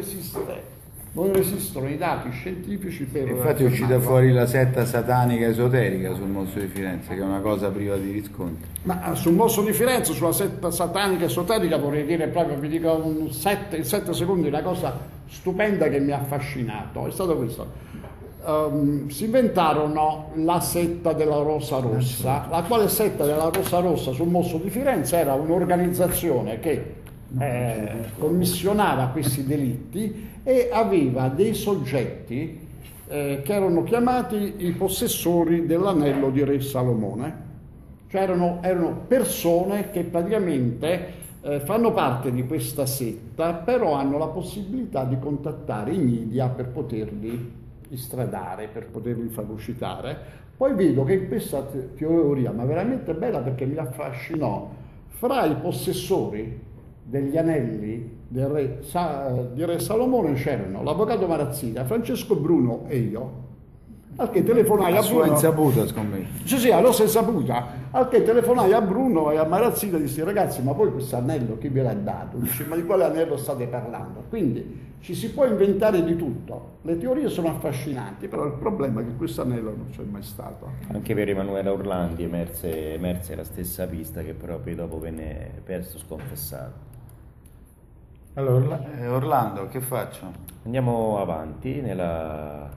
esistono i dati scientifici per... Infatti è uscita fuori la setta satanica esoterica sul mostro di Firenze, che è una cosa priva di riscontro. Ma sul mostro di Firenze, sulla setta satanica esoterica, vorrei dire proprio, vi dico in 7 secondi, una cosa stupenda che mi ha affascinato, è stato questo. Si inventarono la setta della Rosa Rossa, la quale setta della Rosa Rossa sul mostro di Firenze era un'organizzazione che commissionava questi delitti e aveva dei soggetti che erano chiamati i possessori dell'anello di Re Salomone, cioè erano persone che praticamente fanno parte di questa setta, però hanno la possibilità di contattare i media per poterli istradare, per poterli fagocitare. Poi vedo che in questa teoria, ma veramente bella perché mi affascinò, fra i possessori degli anelli di Re Salomone c'erano l'avvocato Marazzita, Francesco Bruno e io, al che telefonai a Bruno. Sua insaputa, scommetto. Sì, allora sei saputa. Al che telefonai a Bruno e a Marazzita e dissi: ragazzi, ma poi questo anello chi ve l'ha dato? Dice: ma di quale anello state parlando? Quindi ci si può inventare di tutto. Le teorie sono affascinanti, però il problema è che questo anello non c'è mai stato. Anche per Emanuela Orlandi emerse la stessa pista, che però poi dopo venne perso sconfessato. Allora, Orlando, che faccio? Andiamo avanti nel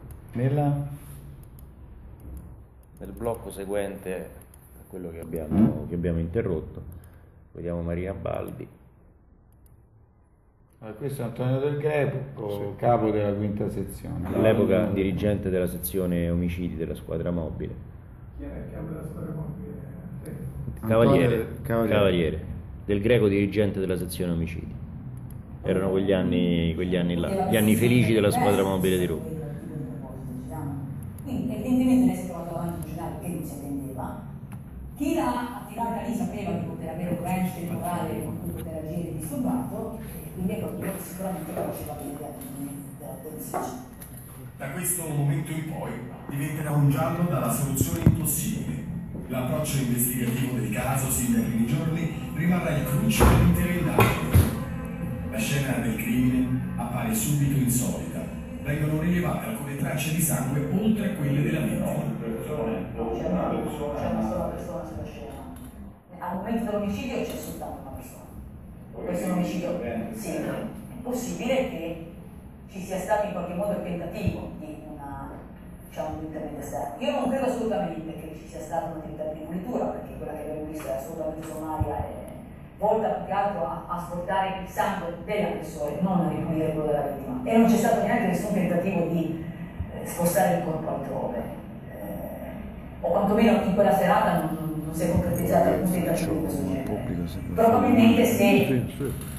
blocco seguente a quello che abbiamo interrotto. Vediamo Maria Baldi. Allora, questo è Antonio Del Greco, capo della quinta sezione. All'epoca dirigente della sezione omicidi della squadra mobile. Chi era il capo della squadra mobile? Cavaliere. Del Greco dirigente della sezione omicidi. Erano quegli anni là, gli anni felici della squadra mobile di Roma. Quindi evidentemente lei si è trovato davanti a un scenario che non si attendeva. Chi l'ha attirata lì sapeva di poter avere un range temporale con cui poter agire disturbato, e quindi è proprio sicuramente conosceva bene gli atti della polizia. Da questo momento in poi diventerà un giallo dalla soluzione impossibile. L'approccio investigativo del caso sin dai primi giorni rimarrà il cruccio dell'intera indagine. La scena del crimine appare subito insolita. Vengono rilevate alcune tracce di sangue oltre a quelle della vittima. C'è una sola persona sulla scena. Al momento dell'omicidio c'è soltanto una persona. Questo è un omicidio singolo. È possibile che ci sia stato in qualche modo il tentativo di un intervento esterno. Io non credo assolutamente che ci sia stata un'attività di demolitura, perché quella che abbiamo visto è assolutamente sommaria e volta più che altro a sporcare il sangue dell'aggressore, non a ripulire quello della vittima. E non c'è stato neanche nessun tentativo di spostare il corpo altrove, o quantomeno in quella serata non si è concretizzato alcun tentativo di questo genere. Probabilmente se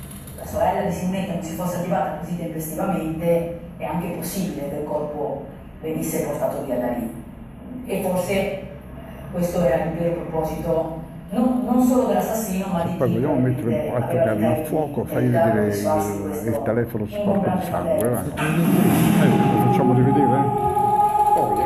la sorella di Simonetta non si fosse attivata così tempestivamente, è anche possibile che il corpo venisse portato via da lì. E forse questo era il vero proposito non solo dell'assassino, ma di Poi vogliamo mettere un altro carne a fuoco, fai vedere il telefono sporco di sangue, va? Lo facciamo rivedere? Poi,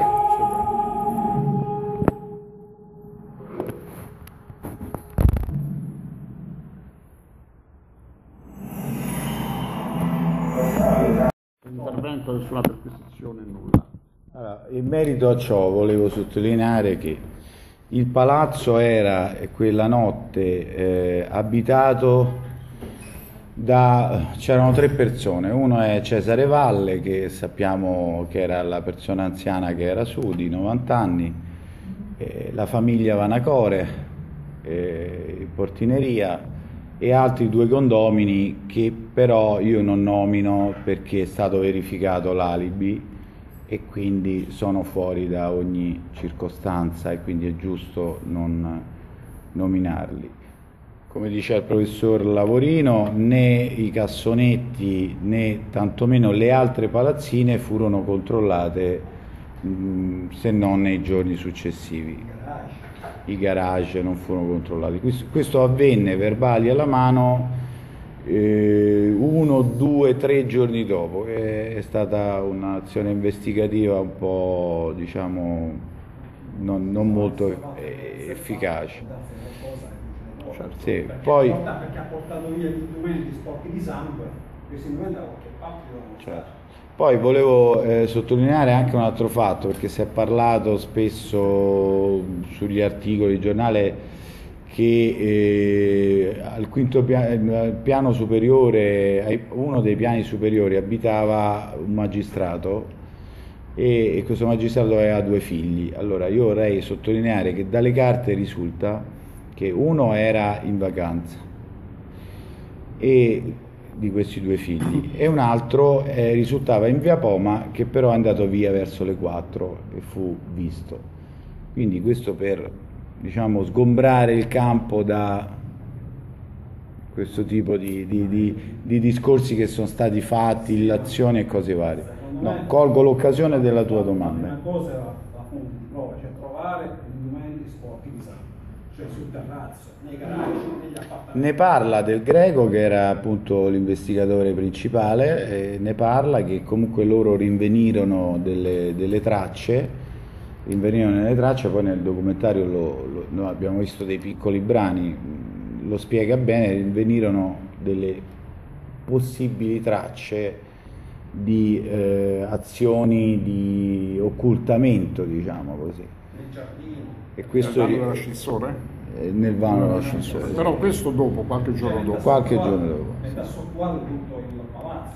intervento sulla perquisizione nulla. Allora, in merito a ciò volevo sottolineare che il palazzo era quella notte abitato c'erano 3 persone, uno è Cesare Valle, che sappiamo che era la persona anziana che era su, di 90 anni, la famiglia Vanacore, Portineria, e altri 2 condomini che però io non nomino perché è stato verificato l'alibi e quindi sono fuori da ogni circostanza e quindi è giusto non nominarli. Come dice il professor Lavorino, né i cassonetti né tantomeno le altre palazzine furono controllate se non nei giorni successivi. I garage non furono controllati. Questo avvenne, verbali alla mano, 1, 2, 3 giorni dopo. È stata un'azione investigativa un po', diciamo, non molto efficace. Sì, poi perché ha portato via gli indumenti sporchi di sangue, questi indumenti da qualche parte devono certo. Poi volevo sottolineare anche un altro fatto, perché si è parlato spesso sugli articoli di giornale che al quinto piano superiore, uno dei piani superiori abitava un magistrato e questo magistrato aveva 2 figli. Allora io vorrei sottolineare che dalle carte risulta che uno era in vacanza e di questi 2 figli e un altro risultava in via Poma, che però è andato via verso le 4 e fu visto. Quindi questo per, diciamo, sgombrare il campo da questo tipo di discorsi che sono stati fatti, illazioni e cose varie. No, colgo l'occasione della tua domanda. Una cosa era la fonte di prova, cioè trovare gli indumenti sporchi di sangue, cioè sul terrazzo, nei garage, negli appartamenti. Ne parla Del Greco, che era appunto l'investigatore principale, ne parla che comunque loro rinvenirono delle tracce, poi nel documentario noi abbiamo visto dei piccoli brani, lo spiega bene, rinvenirono delle possibili tracce di azioni di occultamento, diciamo così. Nei giardini. E questo Nel vano dell'ascensore? Nel vano dell'ascensore. Però questo dopo, qualche giorno dopo. Qualche giorno dopo. È da sottoquadro tutto il palazzo.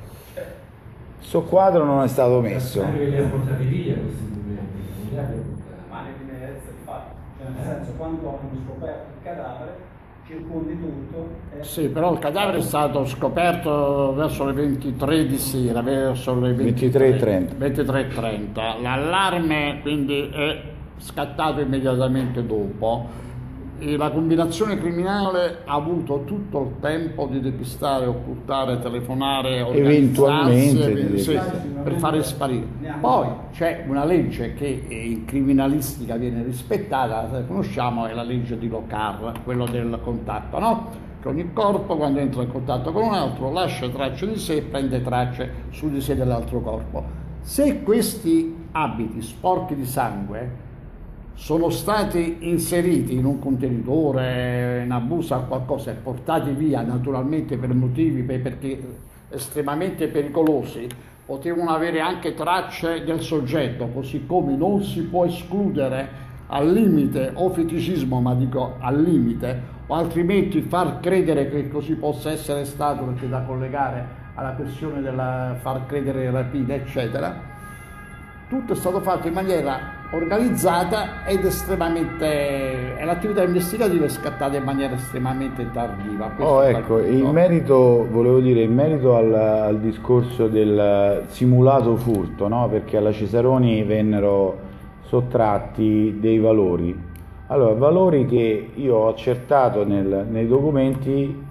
Soqquadro non è stato messo. Li ha portati via questi documenti, non li ha portati. Ma nell'evidenza di fatto, cioè nel senso, quando hanno scoperto il cadavere, circondi tutto. Sì, però il cadavere è stato scoperto verso le 23 di sera, verso le 23:30. 23:30. L'allarme quindi è scattato immediatamente dopo. E la combinazione criminale ha avuto tutto il tempo di depistare, occultare, telefonare, Eventualmente organizzarsi per fare sparire. Poi c'è una legge che in criminalistica viene rispettata, la conosciamo, è la legge di Locar, quello del contatto, no? Che ogni corpo quando entra in contatto con un altro lascia tracce di sé e prende tracce su di sé dell'altro corpo. Se questi abiti sporchi di sangue sono stati inseriti in un contenitore, in una busta o qualcosa e portati via naturalmente per motivi perché estremamente pericolosi, potevano avere anche tracce del soggetto, così come non si può escludere al limite o feticismo, ma dico al limite, o altrimenti far credere che così possa essere stato, perché da collegare alla questione della far credere rapina eccetera. Tutto è stato fatto in maniera organizzata ed estremamente, e l'attività investigativa è scattata in maniera estremamente tardiva. Ecco, in merito, volevo dire, in merito al discorso del simulato furto, no? Perché alla Cesaroni vennero sottratti dei valori. Allora, valori che io ho accertato nei documenti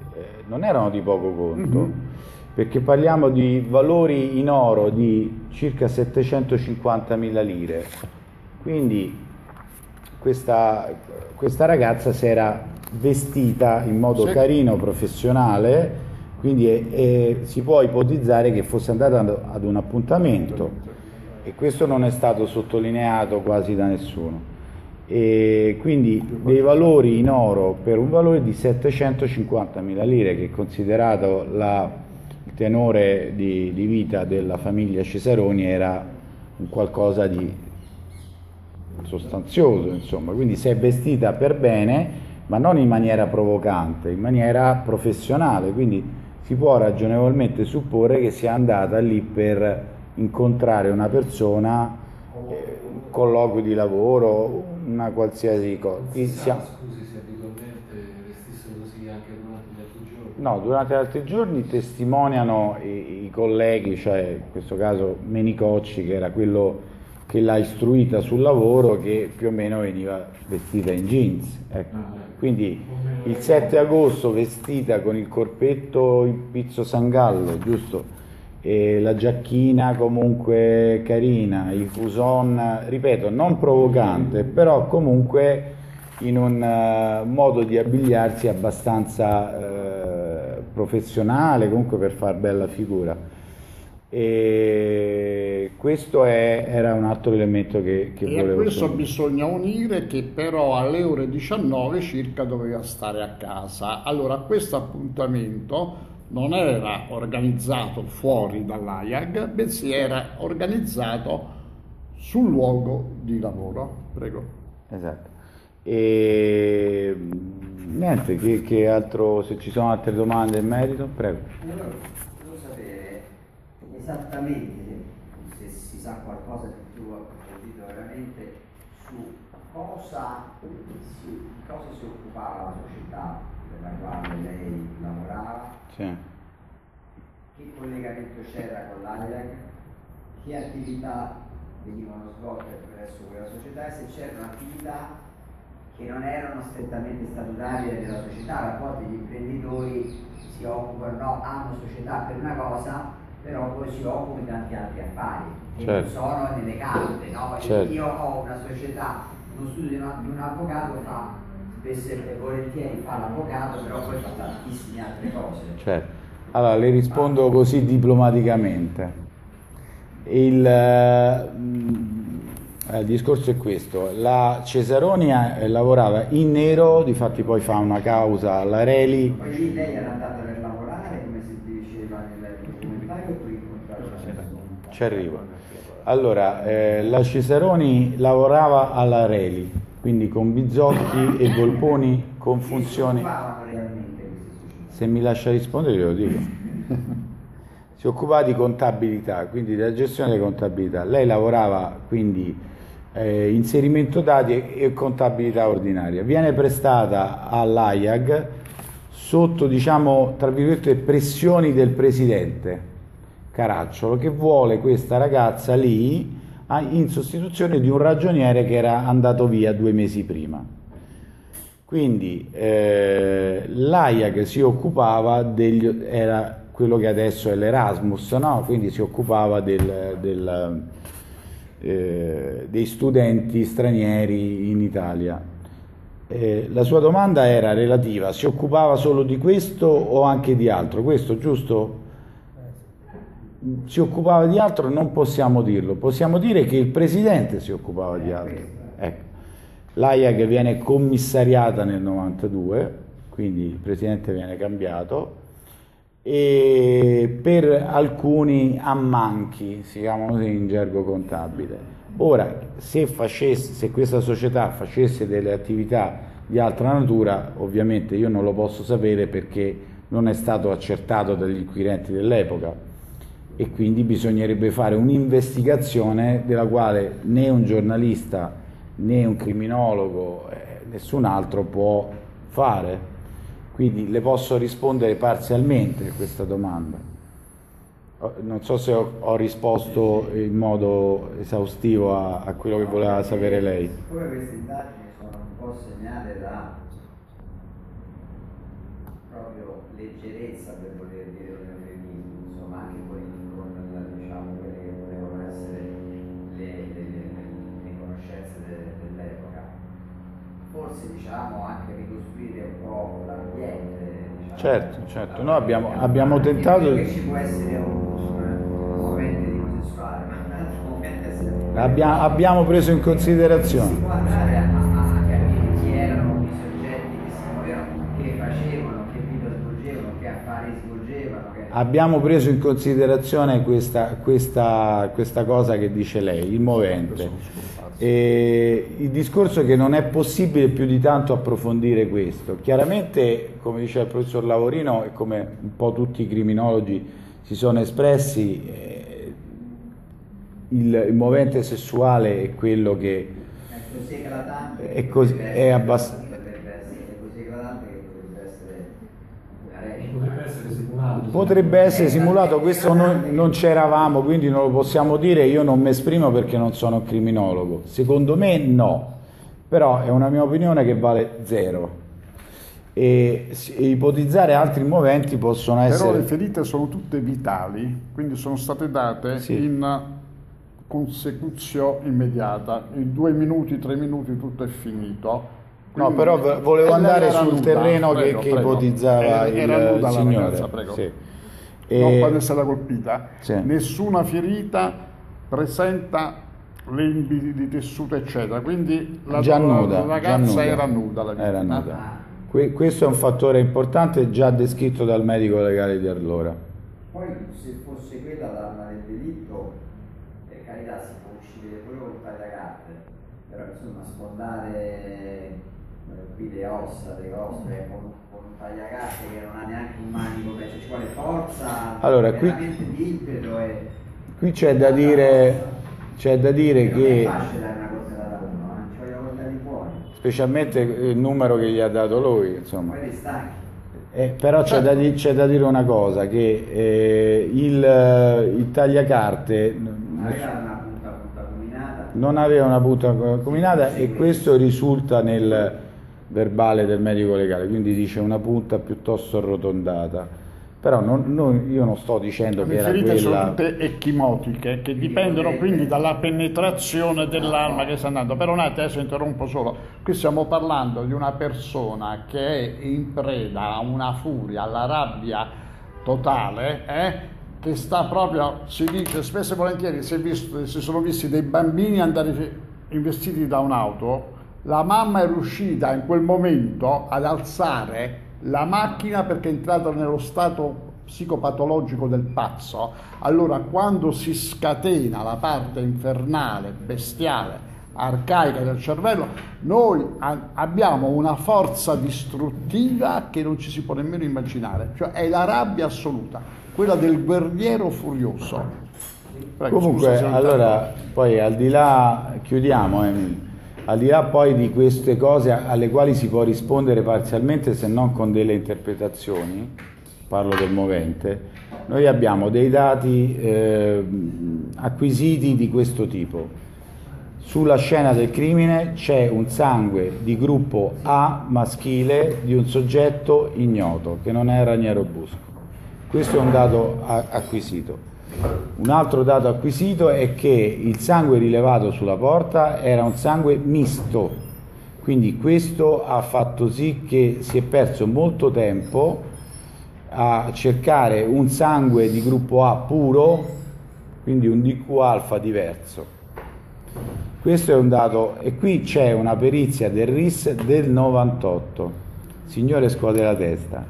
non erano di poco conto, perché parliamo di valori in oro di circa 750.000 lire. Quindi questa ragazza si era vestita in modo carino, professionale, quindi si può ipotizzare che fosse andata ad un appuntamento, e questo non è stato sottolineato quasi da nessuno. E quindi dei valori in oro per un valore di 750.000 lire, che considerato il tenore di vita della famiglia Cesaroni era un qualcosa di sostanzioso, insomma. Quindi si è vestita per bene, ma non in maniera provocante, in maniera professionale, quindi si può ragionevolmente supporre che sia andata lì per incontrare una persona, un colloquio di lavoro, una qualsiasi cosa. Scusi se abitualmente vestisse così anche durante gli altri giorni? No, durante gli altri giorni testimoniano i colleghi, cioè in questo caso Menicocci, che era quello che l'ha istruita sul lavoro, che più o meno veniva vestita in jeans. Ecco. Quindi il 7 agosto vestita con il corpetto in pizzo Sangallo, giusto? E la giacchina comunque carina, il fuson, ripeto, non provocante, però comunque in un modo di abbigliarsi abbastanza professionale, comunque per far bella figura. E questo era un altro elemento che volevo dire. A questo sottolineare. bisogna unire che però alle ore 19 circa doveva stare a casa. Allora questo appuntamento non era organizzato fuori dall'AIAG, bensì era organizzato sul luogo di lavoro. Prego. Esatto. E niente, che altro, se ci sono altre domande in merito, prego. Allora, volevo sapere esattamente, se si sa qualcosa di più approfondito veramente, su cosa si occupava la società per la quale lei lavorava, Sì. che collegamento c'era con l'AIAG, che attività venivano svolte presso quella società e se c'erano attività che non erano strettamente statutarie della società, a volte gli imprenditori si occupano, hanno società per una cosa, però poi si occupano di tanti altri affari che non sono nelle carte, no? Io ho una società, uno studio di un avvocato fa spesso e volentieri fa l'avvocato, però poi fa tantissime altre cose. Certo. Allora, le rispondo così diplomaticamente. Il discorso è questo: la Cesaroni lavorava in nero, difatti poi fa una causa alla Reli. Poi lì lei era andata per lavorare, come si diceva nel documentario, oppure incontrare la persona? Ci arrivo. Allora, la Cesaroni lavorava alla Reli, quindi con Bizzocchi e Volponi con funzioni. Se mi lascia rispondere glielo dico. Si occupava di contabilità, quindi della gestione delle contabilità. Lei lavorava quindi inserimento dati e contabilità ordinaria. Viene prestata all'AIAG sotto, diciamo, tra virgolette, pressioni del presidente Caracciolo, che vuole questa ragazza lì in sostituzione di un ragioniere che era andato via 2 mesi prima. Quindi l'AIAG si occupava era quello che adesso è l'Erasmus, no? Quindi si occupava dei studenti stranieri in Italia. La sua domanda era relativa: si occupava solo di questo o anche di altro? Questo, giusto? Si occupava di altro? Non possiamo dirlo, possiamo dire che il presidente si occupava di altro. Ecco. L'AIAG viene commissariata nel 92, quindi il presidente viene cambiato, e per alcuni ammanchi, si chiamano così in gergo contabile. Ora, se questa società facesse delle attività di altra natura, ovviamente io non lo posso sapere perché non è stato accertato dagli inquirenti dell'epoca, e quindi bisognerebbe fare un'investigazione della quale né un giornalista né un criminologo, nessun altro può fare. Quindi le posso rispondere parzialmente a questa domanda. Non so se ho risposto in modo esaustivo a quello che voleva sapere lei. Siccome queste indagini sono un po' segnate da proprio leggerezza, per voler dire un eufemismo, insomma anche con diciamo, quelle che potevano essere le conoscenze dell'epoca. Forse diciamo anche ricostruire un po' l'ambiente. Diciamo, certo, noi abbiamo tentato. Che ci può essere un movente di omosessuale, ma un altro movente essere. Abbiamo preso in considerazione. Si può andare a capire chi erano i soggetti che si muovevano, che facevano, che vita svolgevano, che affari svolgevano. Abbiamo preso in considerazione questa cosa che dice lei, il movente. E il discorso è che non è possibile più di tanto approfondire questo. Chiaramente, come diceva il professor Lavorino e come un po' tutti i criminologi si sono espressi, il movente sessuale è quello che così eclatante, è abbastanza. Potrebbe essere così eclatante che potrebbe essere una regola. Potrebbe essere simulato. Potrebbe essere simulato, questo noi non c'eravamo, quindi non lo possiamo dire, io non mi esprimo perché non sono criminologo. Secondo me no, però è una mia opinione che vale 0. E ipotizzare altri moventi possono essere. Però le ferite sono tutte vitali, quindi sono state date in consecuzione immediata, in 2 minuti, 3 minuti tutto è finito. Quindi, no, però volevo andare sul nuda, terreno prego, che ipotizzava era nuda il la signore. ragazza, prego. Sì. Non quando è stata colpita. Sì. Nessuna ferita presenta lembi di tessuto eccetera, quindi la ragazza era nuda. La era nuda. Questo è un fattore importante già descritto dal medico legale di allora. Poi se fosse quella l'arma del delitto, per carità si può uccidere pure con un tagliacarte, però insomma sfondare qui le ossa, le costre con un tagliacarte che non ha neanche un manico, cioè ci vuole forza, allora, veramente di impeto e... Qui c'è da dire che... Non è facile dare una cosa da uno, ci vogliono portare fuori. Specialmente il numero che gli ha dato lui, insomma. Poi li stacchi. Però c'è da dire una cosa, che il tagliacarte non aveva una punta combinata e questo risulta nel verbale del medico legale, quindi dice una punta piuttosto arrotondata. Però io non sto dicendo che era quella... Le ferite sono tutte ecchimotiche, che dipendono quindi dalla penetrazione dell'arma che sta andando. Però un attimo, adesso interrompo solo. Qui stiamo parlando di una persona che è in preda a una furia, alla rabbia totale, che sta proprio, si dice spesso e volentieri, si sono visti dei bambini andare investiti da un'auto, la mamma è riuscita in quel momento ad alzare la macchina perché è entrata nello stato psicopatologico del pazzo. Allora quando si scatena la parte infernale, bestiale, arcaica del cervello, noi abbiamo una forza distruttiva che non ci si può nemmeno immaginare, cioè è la rabbia assoluta, quella del guerriero furioso. Prego, comunque scusa, allora poi al di là, chiudiamo al di là poi di queste cose alle quali si può rispondere parzialmente se non con delle interpretazioni, parlo del movente, noi abbiamo dei dati acquisiti di questo tipo. Sulla scena del crimine c'è un sangue di gruppo A maschile di un soggetto ignoto che non è Raniero Busco. Questo è un dato acquisito. Un altro dato acquisito è che il sangue rilevato sulla porta era un sangue misto, quindi questo ha fatto sì che si è perso molto tempo a cercare un sangue di gruppo A puro, quindi un DQ alfa diverso. Questo è un dato, e qui c'è una perizia del RIS del 98. Signore scuote la testa.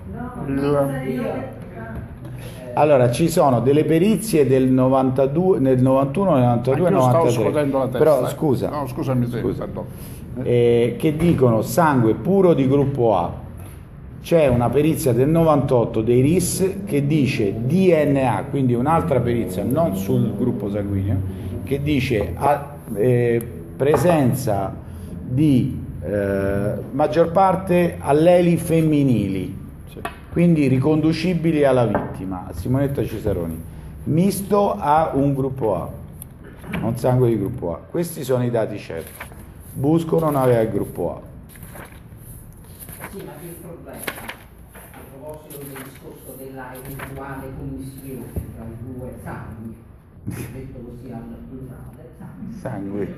Allora, ci sono delle perizie del 92, nel 91, nel 92 e 93. La testa, però scusa. No, scusami, che dicono sangue puro di gruppo A. C'è una perizia del 98 dei RIS che dice DNA, quindi un'altra perizia non sul gruppo sanguigno, che dice presenza di maggior parte alleli femminili, quindi riconducibili alla vittima, a Simonetta Cesaroni, misto a un gruppo A, un sangue di gruppo A. Questi sono i dati certi. Busco non aveva il gruppo A. Sì, ma il problema, a proposito del discorso della eventuale commissione tra i due sangui, detto così al plurale, Sangue.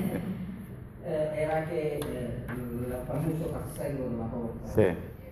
era che il famoso tassello della porta, Sì.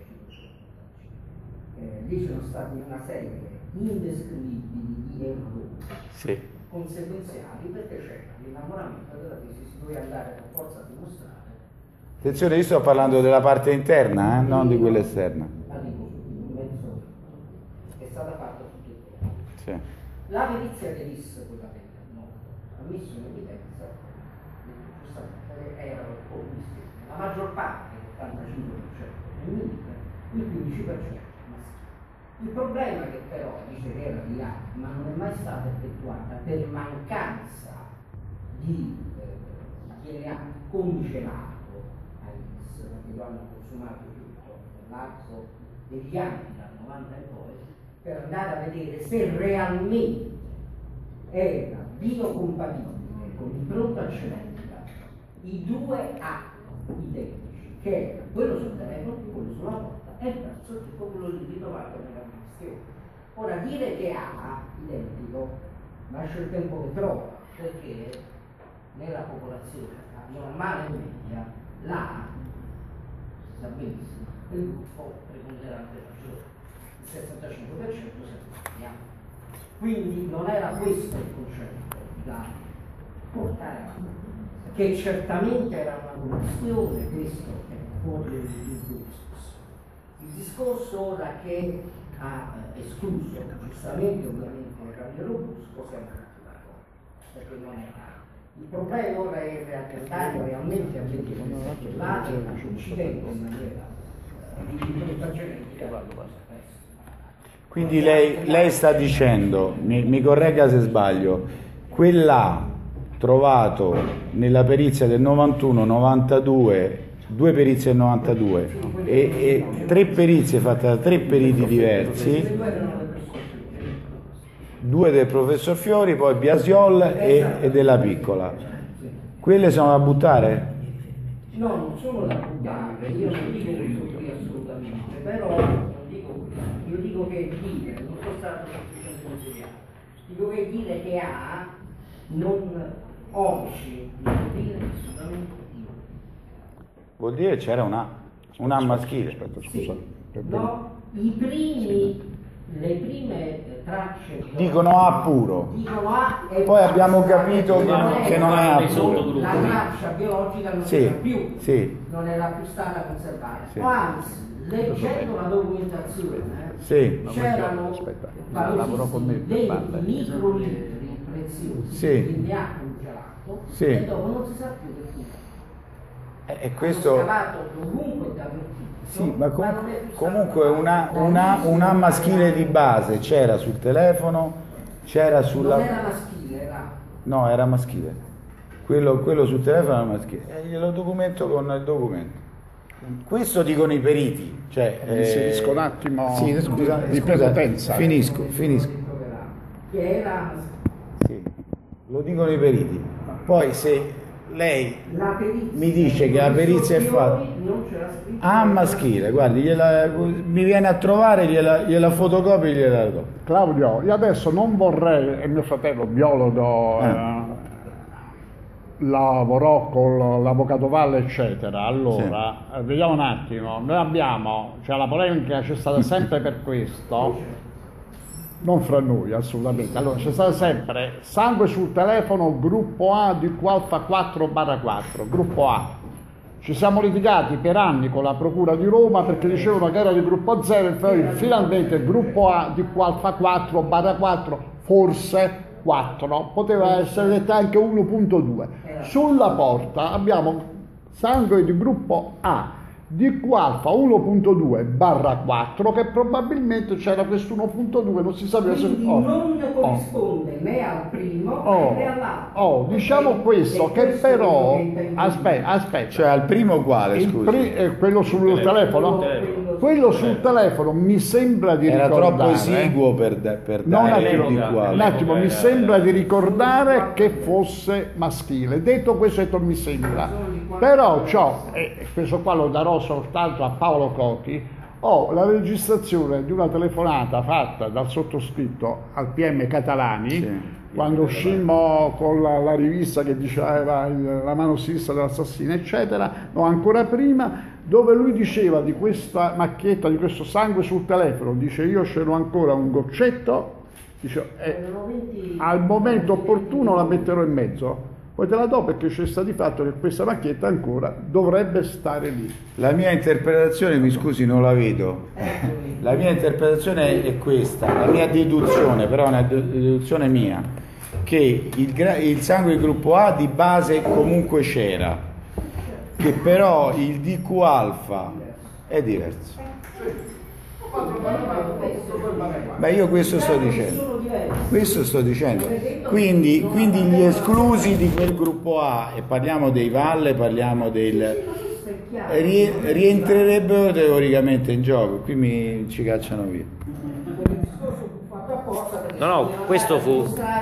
lì sono stati una serie indescrivibili di errori Sì. conseguenziali, perché c'era l'innamoramento della tesi, si doveva andare per forza a dimostrare. Attenzione, io sto parlando della parte interna, non di quella esterna. La dico, mezzo, è stata fatta tutto il tempo. Sì. La perizia che disse quella no, ha messo in evidenza giustamente erano commisti, la maggior parte, l'85% femminile, il 15% maschile. Il problema che però dice che era di là, ma non è mai stata effettuata per mancanza di DNA congelato all'INPS, perché lo hanno consumato tutto nell'arco degli anni, dal 90 in poi, per andare a vedere se realmente era biocompatibile con il pronto al genetica i due atti identici, che era quello sul telefono e quello sulla porta, e il terzo tipo quello ritrovato nella commissione. Ora, dire che A identico lascia il tempo che trova, perché nella popolazione normale e media l'A sa benissimo è il gruppo preponderante maggiore, il 65% se quindi non era questo il concetto da portare avanti, che certamente era una questione, questo è fuori del discorso. Il discorso ora che ha escluso giustamente ovviamente il Raniero Brusco sembra naturale, perché non era. Il problema ora è andare realmente a vedere là e uccidendo in maniera di impronta genetica. Quindi lei sta dicendo, mi corregga se sbaglio, quella trovato nella perizia del 91, 92, due perizie del 92 e tre perizie fatte da tre periti diversi, due del professor Fiori, poi Biasiol e della Piccola. Quelle sono da buttare? No, non sono da buttare, io non dico questo qui assolutamente, però non dico questo. Io dico che dire, non sono stato sufficientemente consigliato, dico che dire che ha non oggi non vuol dire assolutamente io. Vuol dire che c'era un A maschile. Aspetta, scusa. Sì. No, le prime tracce Dicono A puro. dicono A e Poi abbiamo capito che non è A puro. la traccia biologica non Sì, c'era più, sì. non era più stata conservata. Sì. Anzi, leggendo la documentazione Sì. c'erano lavoro con me, dei parla. microlitri preziosi Sì. di DNA congelato Sì. e dopo non si sa più che fu. E questo... Hanno scavato dovunque e dappertutto. Sì, ma non è più comunque stato un A maschile di base c'era sul telefono, c'era sulla... Non era maschile, era... No, era maschile. Quello sul telefono era maschile. E glielo documento con il documento. Questo dicono i periti. Cioè, Inserisco un attimo sì, scusa, di prepotenza. Finisco. Che era... Sì, lo dicono i periti. Poi se lei La perizia mi dice che la perizia è fatta non c'era scritto A maschile, guardi, mi viene a trovare, gliela fotocopio e gliela do. Claudio, io adesso non vorrei, e mio fratello biologo lavorò con l'avvocato Valle eccetera, allora vediamo un attimo, noi abbiamo, cioè la polemica c'è stata sempre per questo, non fra noi assolutamente, allora c'è stato sempre sangue sul telefono gruppo A di Q alfa 4/4, gruppo A. Ci siamo litigati per anni con la Procura di Roma perché dicevano che era di gruppo 0 e poi finalmente gruppo A di Q alfa 4/4, forse 4, poteva essere detta anche 1.2. Sulla porta abbiamo sangue di gruppo A di Q alfa 1.2/4 che probabilmente c'era questo 1.2, non si sapeva se... Quindi non corrisponde né al primo né all'altro. Diciamo questo, che però... Aspetta. Cioè al primo quale, scusi? Quello sul telefono? Quello sul telefono mi sembra di Era ricordare... troppo esiguo per dare di qua. Un attimo, mi sembra di ricordare che fosse maschile. Detto questo, mi sembra. Però ciò, e questo qua lo darò soltanto a Paolo Coti, ho la registrazione di una telefonata fatta dal sottoscritto al PM Catalani, Sì. quando uscimmo con la rivista che diceva la mano sinistra dell'assassino, eccetera, no, ancora prima, dove lui diceva di questa macchietta, di questo sangue sul telefono, dice io c'ero ancora un goccetto, dice, al momento opportuno la metterò in mezzo. Poi te la do perché c'è sta di fatto che questa macchietta ancora dovrebbe stare lì. La mia interpretazione, mi scusi, non la vedo. La mia interpretazione è questa, la mia deduzione, però è una deduzione mia, che il sangue di gruppo A di base comunque c'era, che però il DQ alfa è diverso. Beh, io questo sto dicendo, quindi gli esclusi di quel gruppo A, e parliamo dei Valle, parliamo rientrerebbero teoricamente in gioco. Qui ci cacciano via. No, questo fu...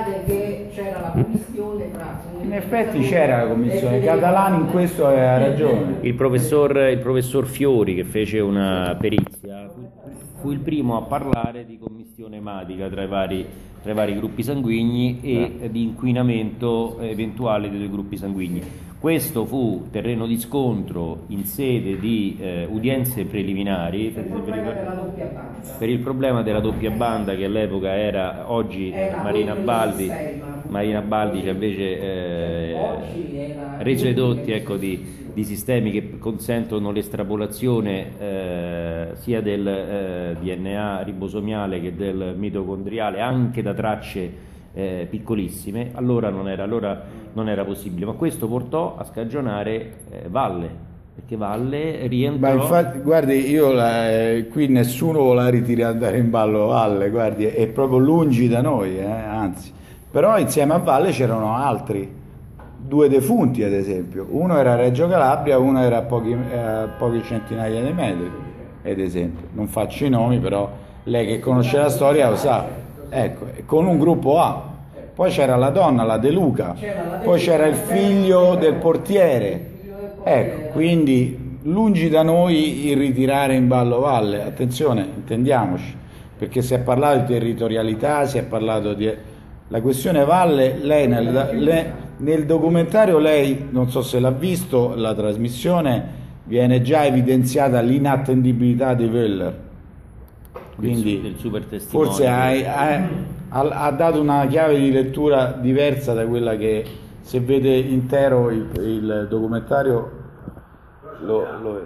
In effetti c'era la commissione, Catalani in questo aveva ragione. Il professor Fiori, che fece una perizia, fu il primo a parlare di commistione ematica tra i vari gruppi sanguigni e di inquinamento eventuale dei gruppi sanguigni. Questo fu terreno di scontro in sede di udienze preliminari per il problema della doppia banda, che all'epoca era, oggi Marina Baldi ci ha invece reso edotti, ecco, di sistemi che consentono l'estrapolazione sia del DNA ribosomiale che del mitocondriale anche da tracce piccolissime. Allora non era possibile, ma questo portò a scagionare Valle, perché Valle rientrò. Ma infatti, guardi, qui nessuno vuole ritirare andare in ballo Valle, guardi, è proprio lungi da noi, anzi. Però insieme a Valle c'erano altri, 2 defunti ad esempio, uno era a Reggio Calabria, uno era a pochi centinaia di metri, ad esempio. Non faccio i nomi, però lei che conosce la storia lo sa. Ecco, con un gruppo A. Poi c'era la donna, la De Luca, poi c'era il figlio del portiere. Ecco, quindi lungi da noi il ritirare in ballo Valle. Attenzione, intendiamoci, perché si è parlato di territorialità, si è parlato di... La questione Valle, lei nel documentario, lei, non so se l'ha visto, la trasmissione, viene già evidenziata l'inattendibilità di Wöhler. Quindi del super testimone, forse ha dato una chiave di lettura diversa da quella che, se vede intero il documentario, lo vede. Abbiamo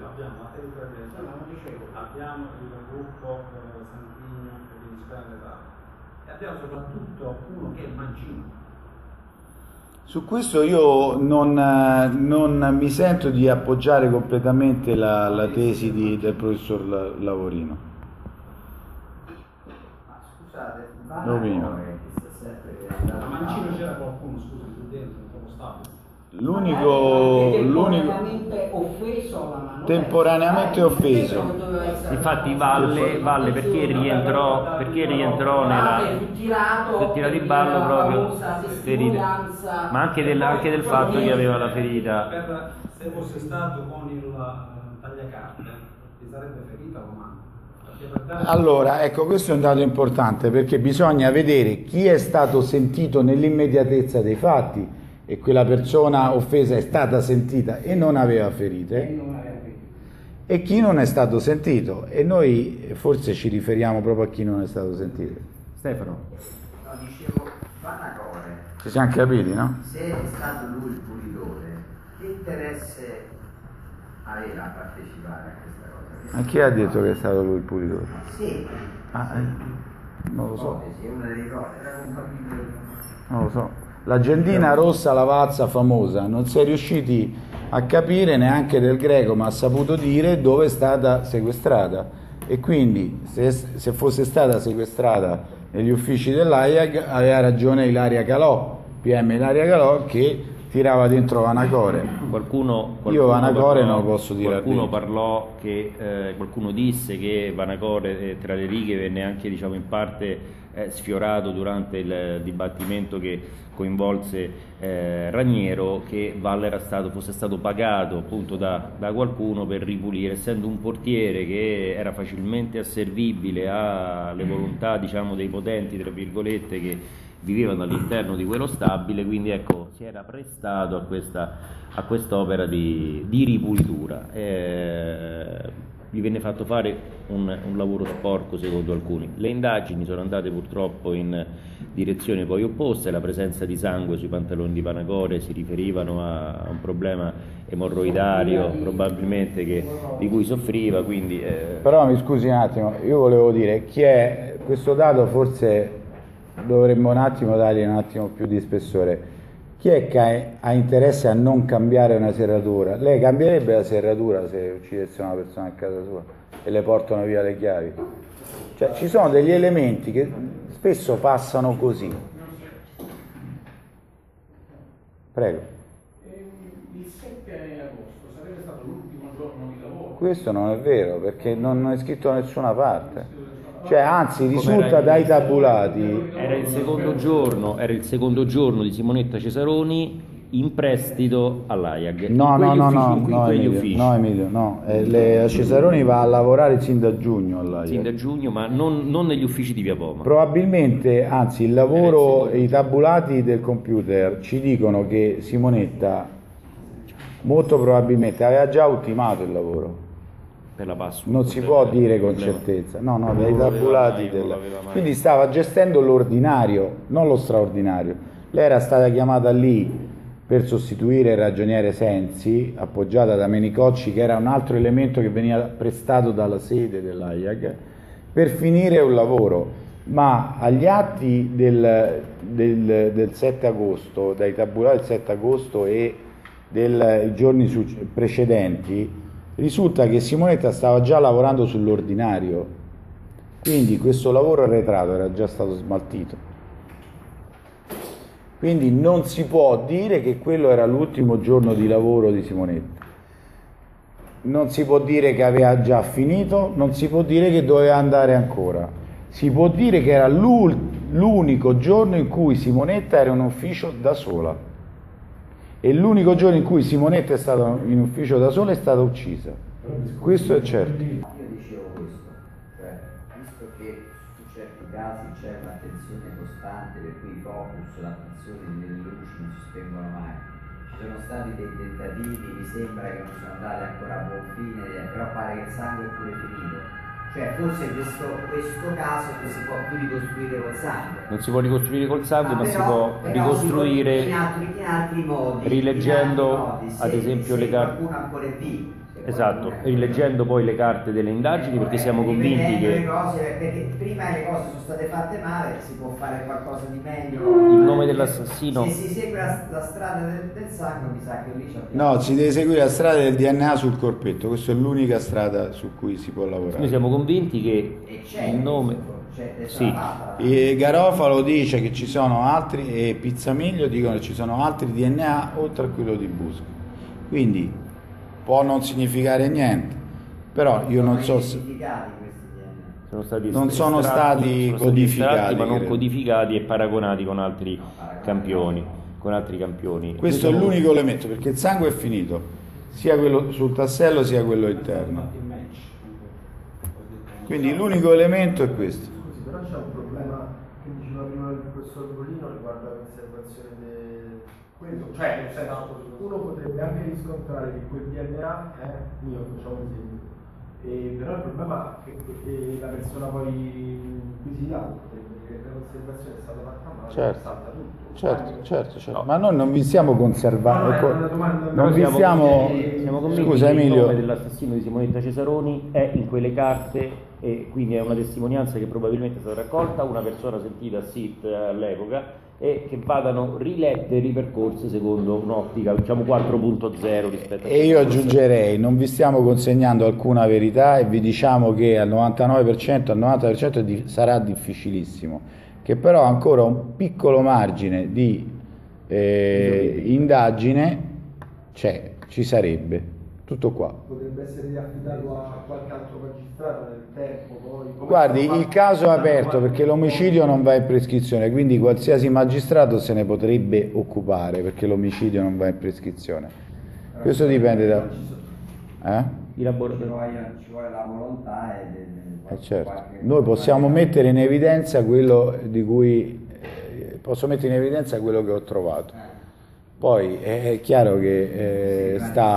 il gruppo sanguigno e abbiamo soprattutto uno che è mancino. Su questo io non mi sento di appoggiare completamente la tesi del professor Lavorino. Scusate, a Mancino c'era qualcuno, scusi, qui dentro, un po' stabile. L'unico temporaneamente offeso. Infatti Valle perché rientrò nella tira di ballo proprio ferita, ma anche del fatto che aveva la ferita. Se fosse stato con il tagliacarte ti sarebbe ferita o no? Allora, ecco, questo è un dato importante, perché bisogna vedere chi è stato sentito nell'immediatezza dei fatti, e quella persona offesa è stata sentita e non aveva ferite, e chi non è stato sentito, e noi forse ci riferiamo proprio a chi non è stato sentito. Stefano? No, dicevo, Vanacore. Ci siamo capiti, no? Se è stato lui il pulitore, che interesse aveva a partecipare a questa cosa? Ma chi ha detto che è stato lui il pulitore? Sì. Non lo so. Non lo so. L'agendina rossa Lavazza famosa, non si è riusciti a capire neanche del Greco, ma ha saputo dire dove è stata sequestrata, e quindi se fosse stata sequestrata negli uffici dell'AIAG aveva ragione Ilaria Calò, PM Ilaria Calò, che tirava dentro Vanacore. Io Vanacore non lo posso dire. Qualcuno disse che Vanacore tra le righe venne anche, diciamo, in parte sfiorato durante il dibattimento che coinvolse Raniero, che Valle fosse stato pagato appunto da qualcuno per ripulire, essendo un portiere che era facilmente asservibile alle volontà, diciamo, dei potenti, tra virgolette, che vivevano all'interno di quello stabile, quindi ecco, si era prestato a quest'opera di ripulitura. Gli venne fatto fare un lavoro sporco, secondo alcuni. Le indagini sono andate purtroppo in direzione poi opposta, la presenza di sangue sui pantaloni di Vanacore si riferivano a un problema emorroidario probabilmente di cui soffriva, quindi Però mi scusi un attimo, io volevo dire, questo dato forse dovremmo un attimo dargli un attimo più di spessore. Chi è che ha interesse a non cambiare una serratura? Lei cambierebbe la serratura se uccidesse una persona a casa sua e le portano via le chiavi? Cioè, ci sono degli elementi che spesso passano così. Prego. Il 7 agosto sarebbe stato l'ultimo giorno di lavoro? Questo non è vero, perché non è scritto da nessuna parte. Cioè, anzi, risulta dai tabulati. Era il secondo giorno di Simonetta Cesaroni in prestito all'Ajax. No, Emilio, no. La Cesaroni va a lavorare sin da giugno all'Ajax. Sin da giugno, ma non negli uffici di Via Poma. Probabilmente, anzi, il lavoro, i tabulati del computer ci dicono che Simonetta molto probabilmente aveva già ultimato il lavoro. Non si può dire con certezza, no, dai tabulati quindi stava gestendo l'ordinario, non lo straordinario. Lei era stata chiamata lì per sostituire il ragioniere Sensi, appoggiata da Menicocci, che era un altro elemento che veniva prestato dalla sede dell'Ajax, per finire un lavoro. Ma agli atti del 7 agosto, dai tabulati del 7 agosto e dei giorni precedenti, risulta che Simonetta stava già lavorando sull'ordinario, quindi questo lavoro arretrato era già stato smaltito. Quindi non si può dire che quello era l'ultimo giorno di lavoro di Simonetta. Non si può dire che aveva già finito, non si può dire che doveva andare ancora. Si può dire che era l'unico giorno in cui Simonetta era in ufficio da sola. E l'unico giorno in cui Simonetta è stata in ufficio da sola è stata uccisa. Questo è certo. Io dicevo questo, cioè, visto che su certi casi c'è un'attenzione costante, per cui i focus, l'attenzione delle luci non si spengono mai, ci sono stati dei tentativi, mi sembra che non sono andati ancora a buon fine, però pare che il sangue è pure finito. Cioè forse questo caso non si può più ricostruire col sangue. Non si può ricostruire col sangue, ma si può ricostruire in altri modi, rileggendo ad esempio le carte. Qualcuno ancora è vivo. Esatto, rileggendo poi le carte delle indagini, perché siamo convinti che perché prima le cose sono state fatte male, si può fare qualcosa di meglio. Il nome dell'assassino. Se si segue la strada del sangue, mi sa che lì c'è. No, si deve seguire la strada del DNA sul corpetto, questa è l'unica strada su cui si può lavorare. Noi siamo convinti che il nome. Sì. E Garofalo dice che ci sono altri, e Pizzamiglio dicono che ci sono altri DNA oltre a quello di Busco. Quindi può non significare niente, però io non so se non sono stati codificati, ma non codificati e paragonati con altri campioni. Questo è l'unico elemento, perché il sangue è finito, sia quello sul tassello sia quello interno. Quindi l'unico elemento è questo. Scusi, però c'è un problema che diceva prima il professor Bolino riguardo all'osservazione del quello, cioè nel senso, uno potrebbe anche riscontrare che quel DNA è mio, facciamo un esempio, però il problema è che la persona poi inquisita potrebbe dire che l'osservazione è stata fatta male, salta tutto. Certo. No. Ma noi non vi stiamo conservando, non vi stiamo... Siamo convinti Scusa, che il Emilio. nome dell'assassino di Simonetta Cesaroni è in quelle carte, e quindi è una testimonianza che probabilmente è stata raccolta, una persona sentita a SIT all'epoca, e che vadano rilette e ripercorse secondo un'ottica, diciamo 4.0 rispetto a... E io aggiungerei, non vi stiamo consegnando alcuna verità e vi diciamo che al 99%, al 90% sarà difficilissimo, che però ha ancora un piccolo margine di indagine c'è, ci sarebbe. Tutto qua. Potrebbe essere riaffidato a qualche altro magistrato nel tempo, poi... Guardi, il caso è aperto perché l'omicidio non va in prescrizione, quindi qualsiasi magistrato se ne potrebbe occupare perché l'omicidio non va in prescrizione. Questo dipende da... Ci vuole la volontà e certo. Noi possiamo mettere in evidenza quello di cui... posso mettere in evidenza quello che ho trovato. Poi è chiaro che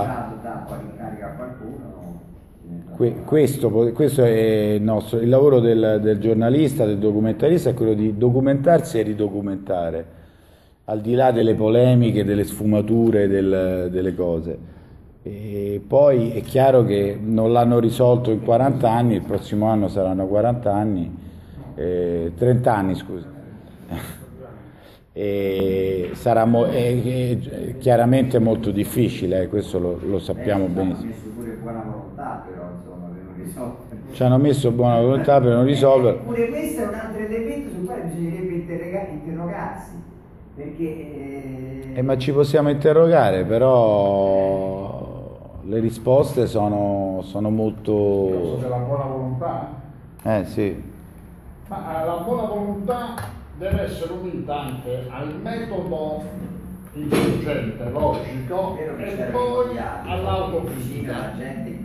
questo è il lavoro del giornalista, del documentarista, è quello di documentarsi e ridocumentare, al di là delle polemiche, delle sfumature, delle cose. E poi è chiaro che non l'hanno risolto in 40 anni, il prossimo anno saranno 40 anni, 30 anni scusa. E sarà chiaramente molto difficile, questo lo sappiamo benissimo. Ci hanno messo pure buona volontà però insomma per non risolvere. Ci hanno messo buona volontà per non risolvere. Pure questo è un altro elemento sul quale bisognerebbe interrogarsi, perché ma ci possiamo interrogare, però le risposte sono molto... Il caso della buona volontà? Sì. Ma la buona volontà deve essere unita anche al metodo intelligente, logico, e poi all'autocritica.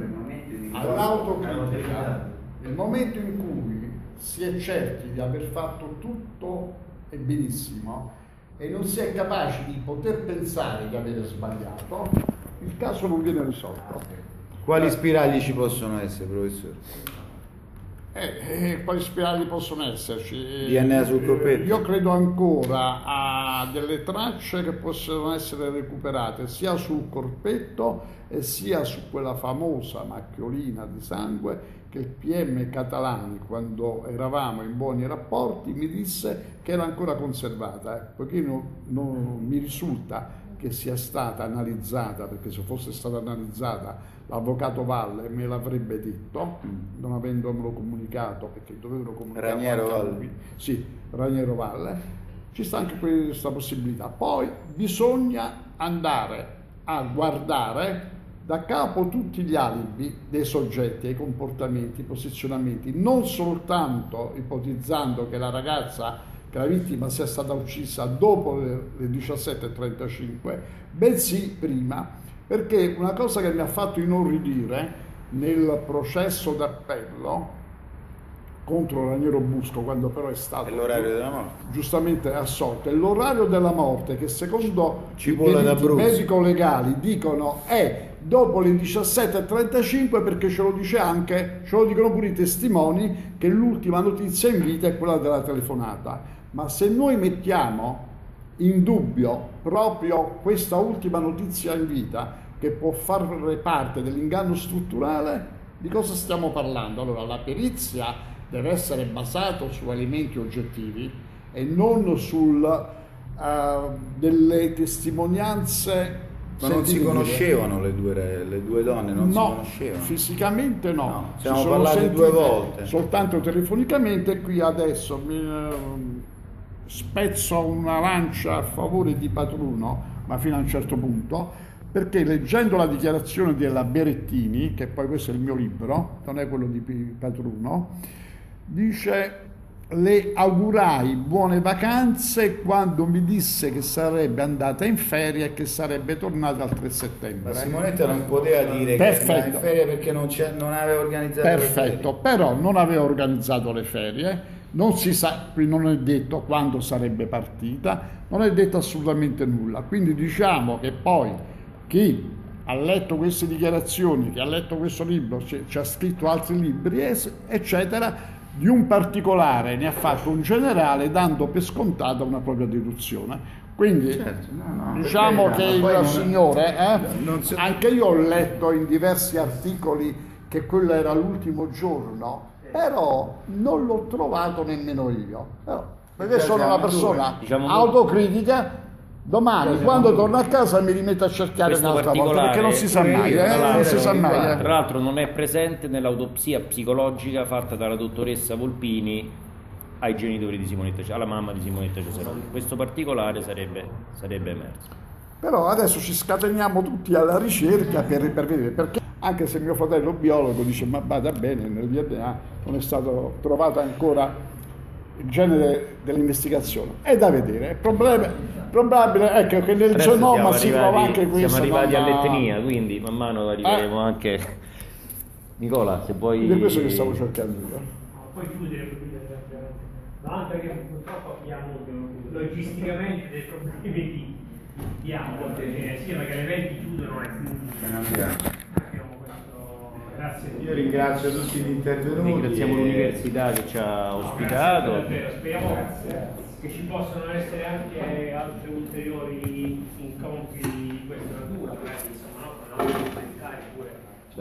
All'autocritica, nel momento in cui si è certi di aver fatto tutto e benissimo e non si è capaci di poter pensare di avere sbagliato, il caso non viene risolto. Quali spiragli ci possono essere, professore? Quali spirali possono esserci? DNA sul corpetto? Io credo ancora a delle tracce che possono essere recuperate sia sul corpetto e sia su quella famosa macchiolina di sangue che il PM Catalani, quando eravamo in buoni rapporti, mi disse che era ancora conservata, poiché non mi risulta che sia stata analizzata, perché se fosse stata analizzata l'avvocato Valle me l'avrebbe detto, non avendomelo comunicato, perché dovevano comunicare. Raniero Valle. Sì, Raniero Valle. Ci sta anche questa possibilità. Poi bisogna andare a guardare da capo tutti gli alibi dei soggetti, i comportamenti, i posizionamenti, non soltanto ipotizzando che la vittima sia stata uccisa dopo le 17:35, bensì prima, perché una cosa che mi ha fatto inorridire nel processo d'appello contro Raniero Busco, quando però è stato l'orario della morte, giustamente assolto, è l'orario della morte che secondo i medico-legali dicono è dopo le 17:35, perché ce lo dicono pure i testimoni, che l'ultima notizia in vita è quella della telefonata. Ma se noi mettiamo in dubbio proprio questa ultima notizia in vita, che può fare parte dell'inganno strutturale, di cosa stiamo parlando? Allora, la perizia deve essere basata su elementi oggettivi e non delle testimonianze. Ma non si conoscevano le due donne? Non si conoscevano? Fisicamente no. Siamo parlati 2 volte. Soltanto telefonicamente. Qui adesso spezzo una lancia a favore di Patruno, ma fino a un certo punto, perché leggendo la dichiarazione della Berettini, che poi questo è il mio libro, non è quello di Patruno, dice: le augurai buone vacanze quando mi disse che sarebbe andata in ferie e che sarebbe tornata al 3 settembre. Ma Simonetta non poteva dire che andava in ferie perché non aveva organizzato le ferie. Perfetto, però non aveva organizzato le ferie, non si sa, qui non è detto quando sarebbe partita, non è detto assolutamente nulla. Quindi diciamo che poi chi ha letto queste dichiarazioni, chi ha letto questo libro, ci ha scritto altri libri, eccetera, di un particolare ne ha fatto un generale, dando per scontata una propria deduzione. Quindi diciamo che il signore, anche io ho letto in diversi articoli che quello era l'ultimo giorno, però non l'ho trovato nemmeno io. Perché sono una persona autocritica. Domani, quando torno a casa, mi rimetto a cercare un'altra volta, perché non si sa mai, non si sa mai. Tra l'altro non è presente nell'autopsia psicologica fatta dalla dottoressa Volpini ai genitori di Simonetta, alla mamma di Simonetta Cesaroni. Questo particolare sarebbe emerso. Però adesso ci scateniamo tutti alla ricerca per vedere, perché anche se mio fratello biologo dice ma vada bene, nel DNA non è stato trovato ancora il genere dell'investigazione, è da vedere. È probabile ecco, che nel genoma si trova anche questo. Siamo arrivati all'etnia, quindi man mano arriveremo anche. Nicola, se vuoi. È questo che stavo cercando io. Poi chiudere, ma anche perché purtroppo abbiamo logisticamente dei problemi di auto, perché sia perché le eventi chiudono e grazie. Io ringrazio tutti gli intervenuti. Ringraziamo l'università che ci ha ospitato. Davvero, speriamo che ci possano essere anche altri ulteriori incontri di questa natura, insomma, no?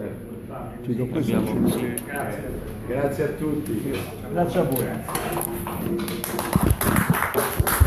Grazie a tutti. Grazie a voi.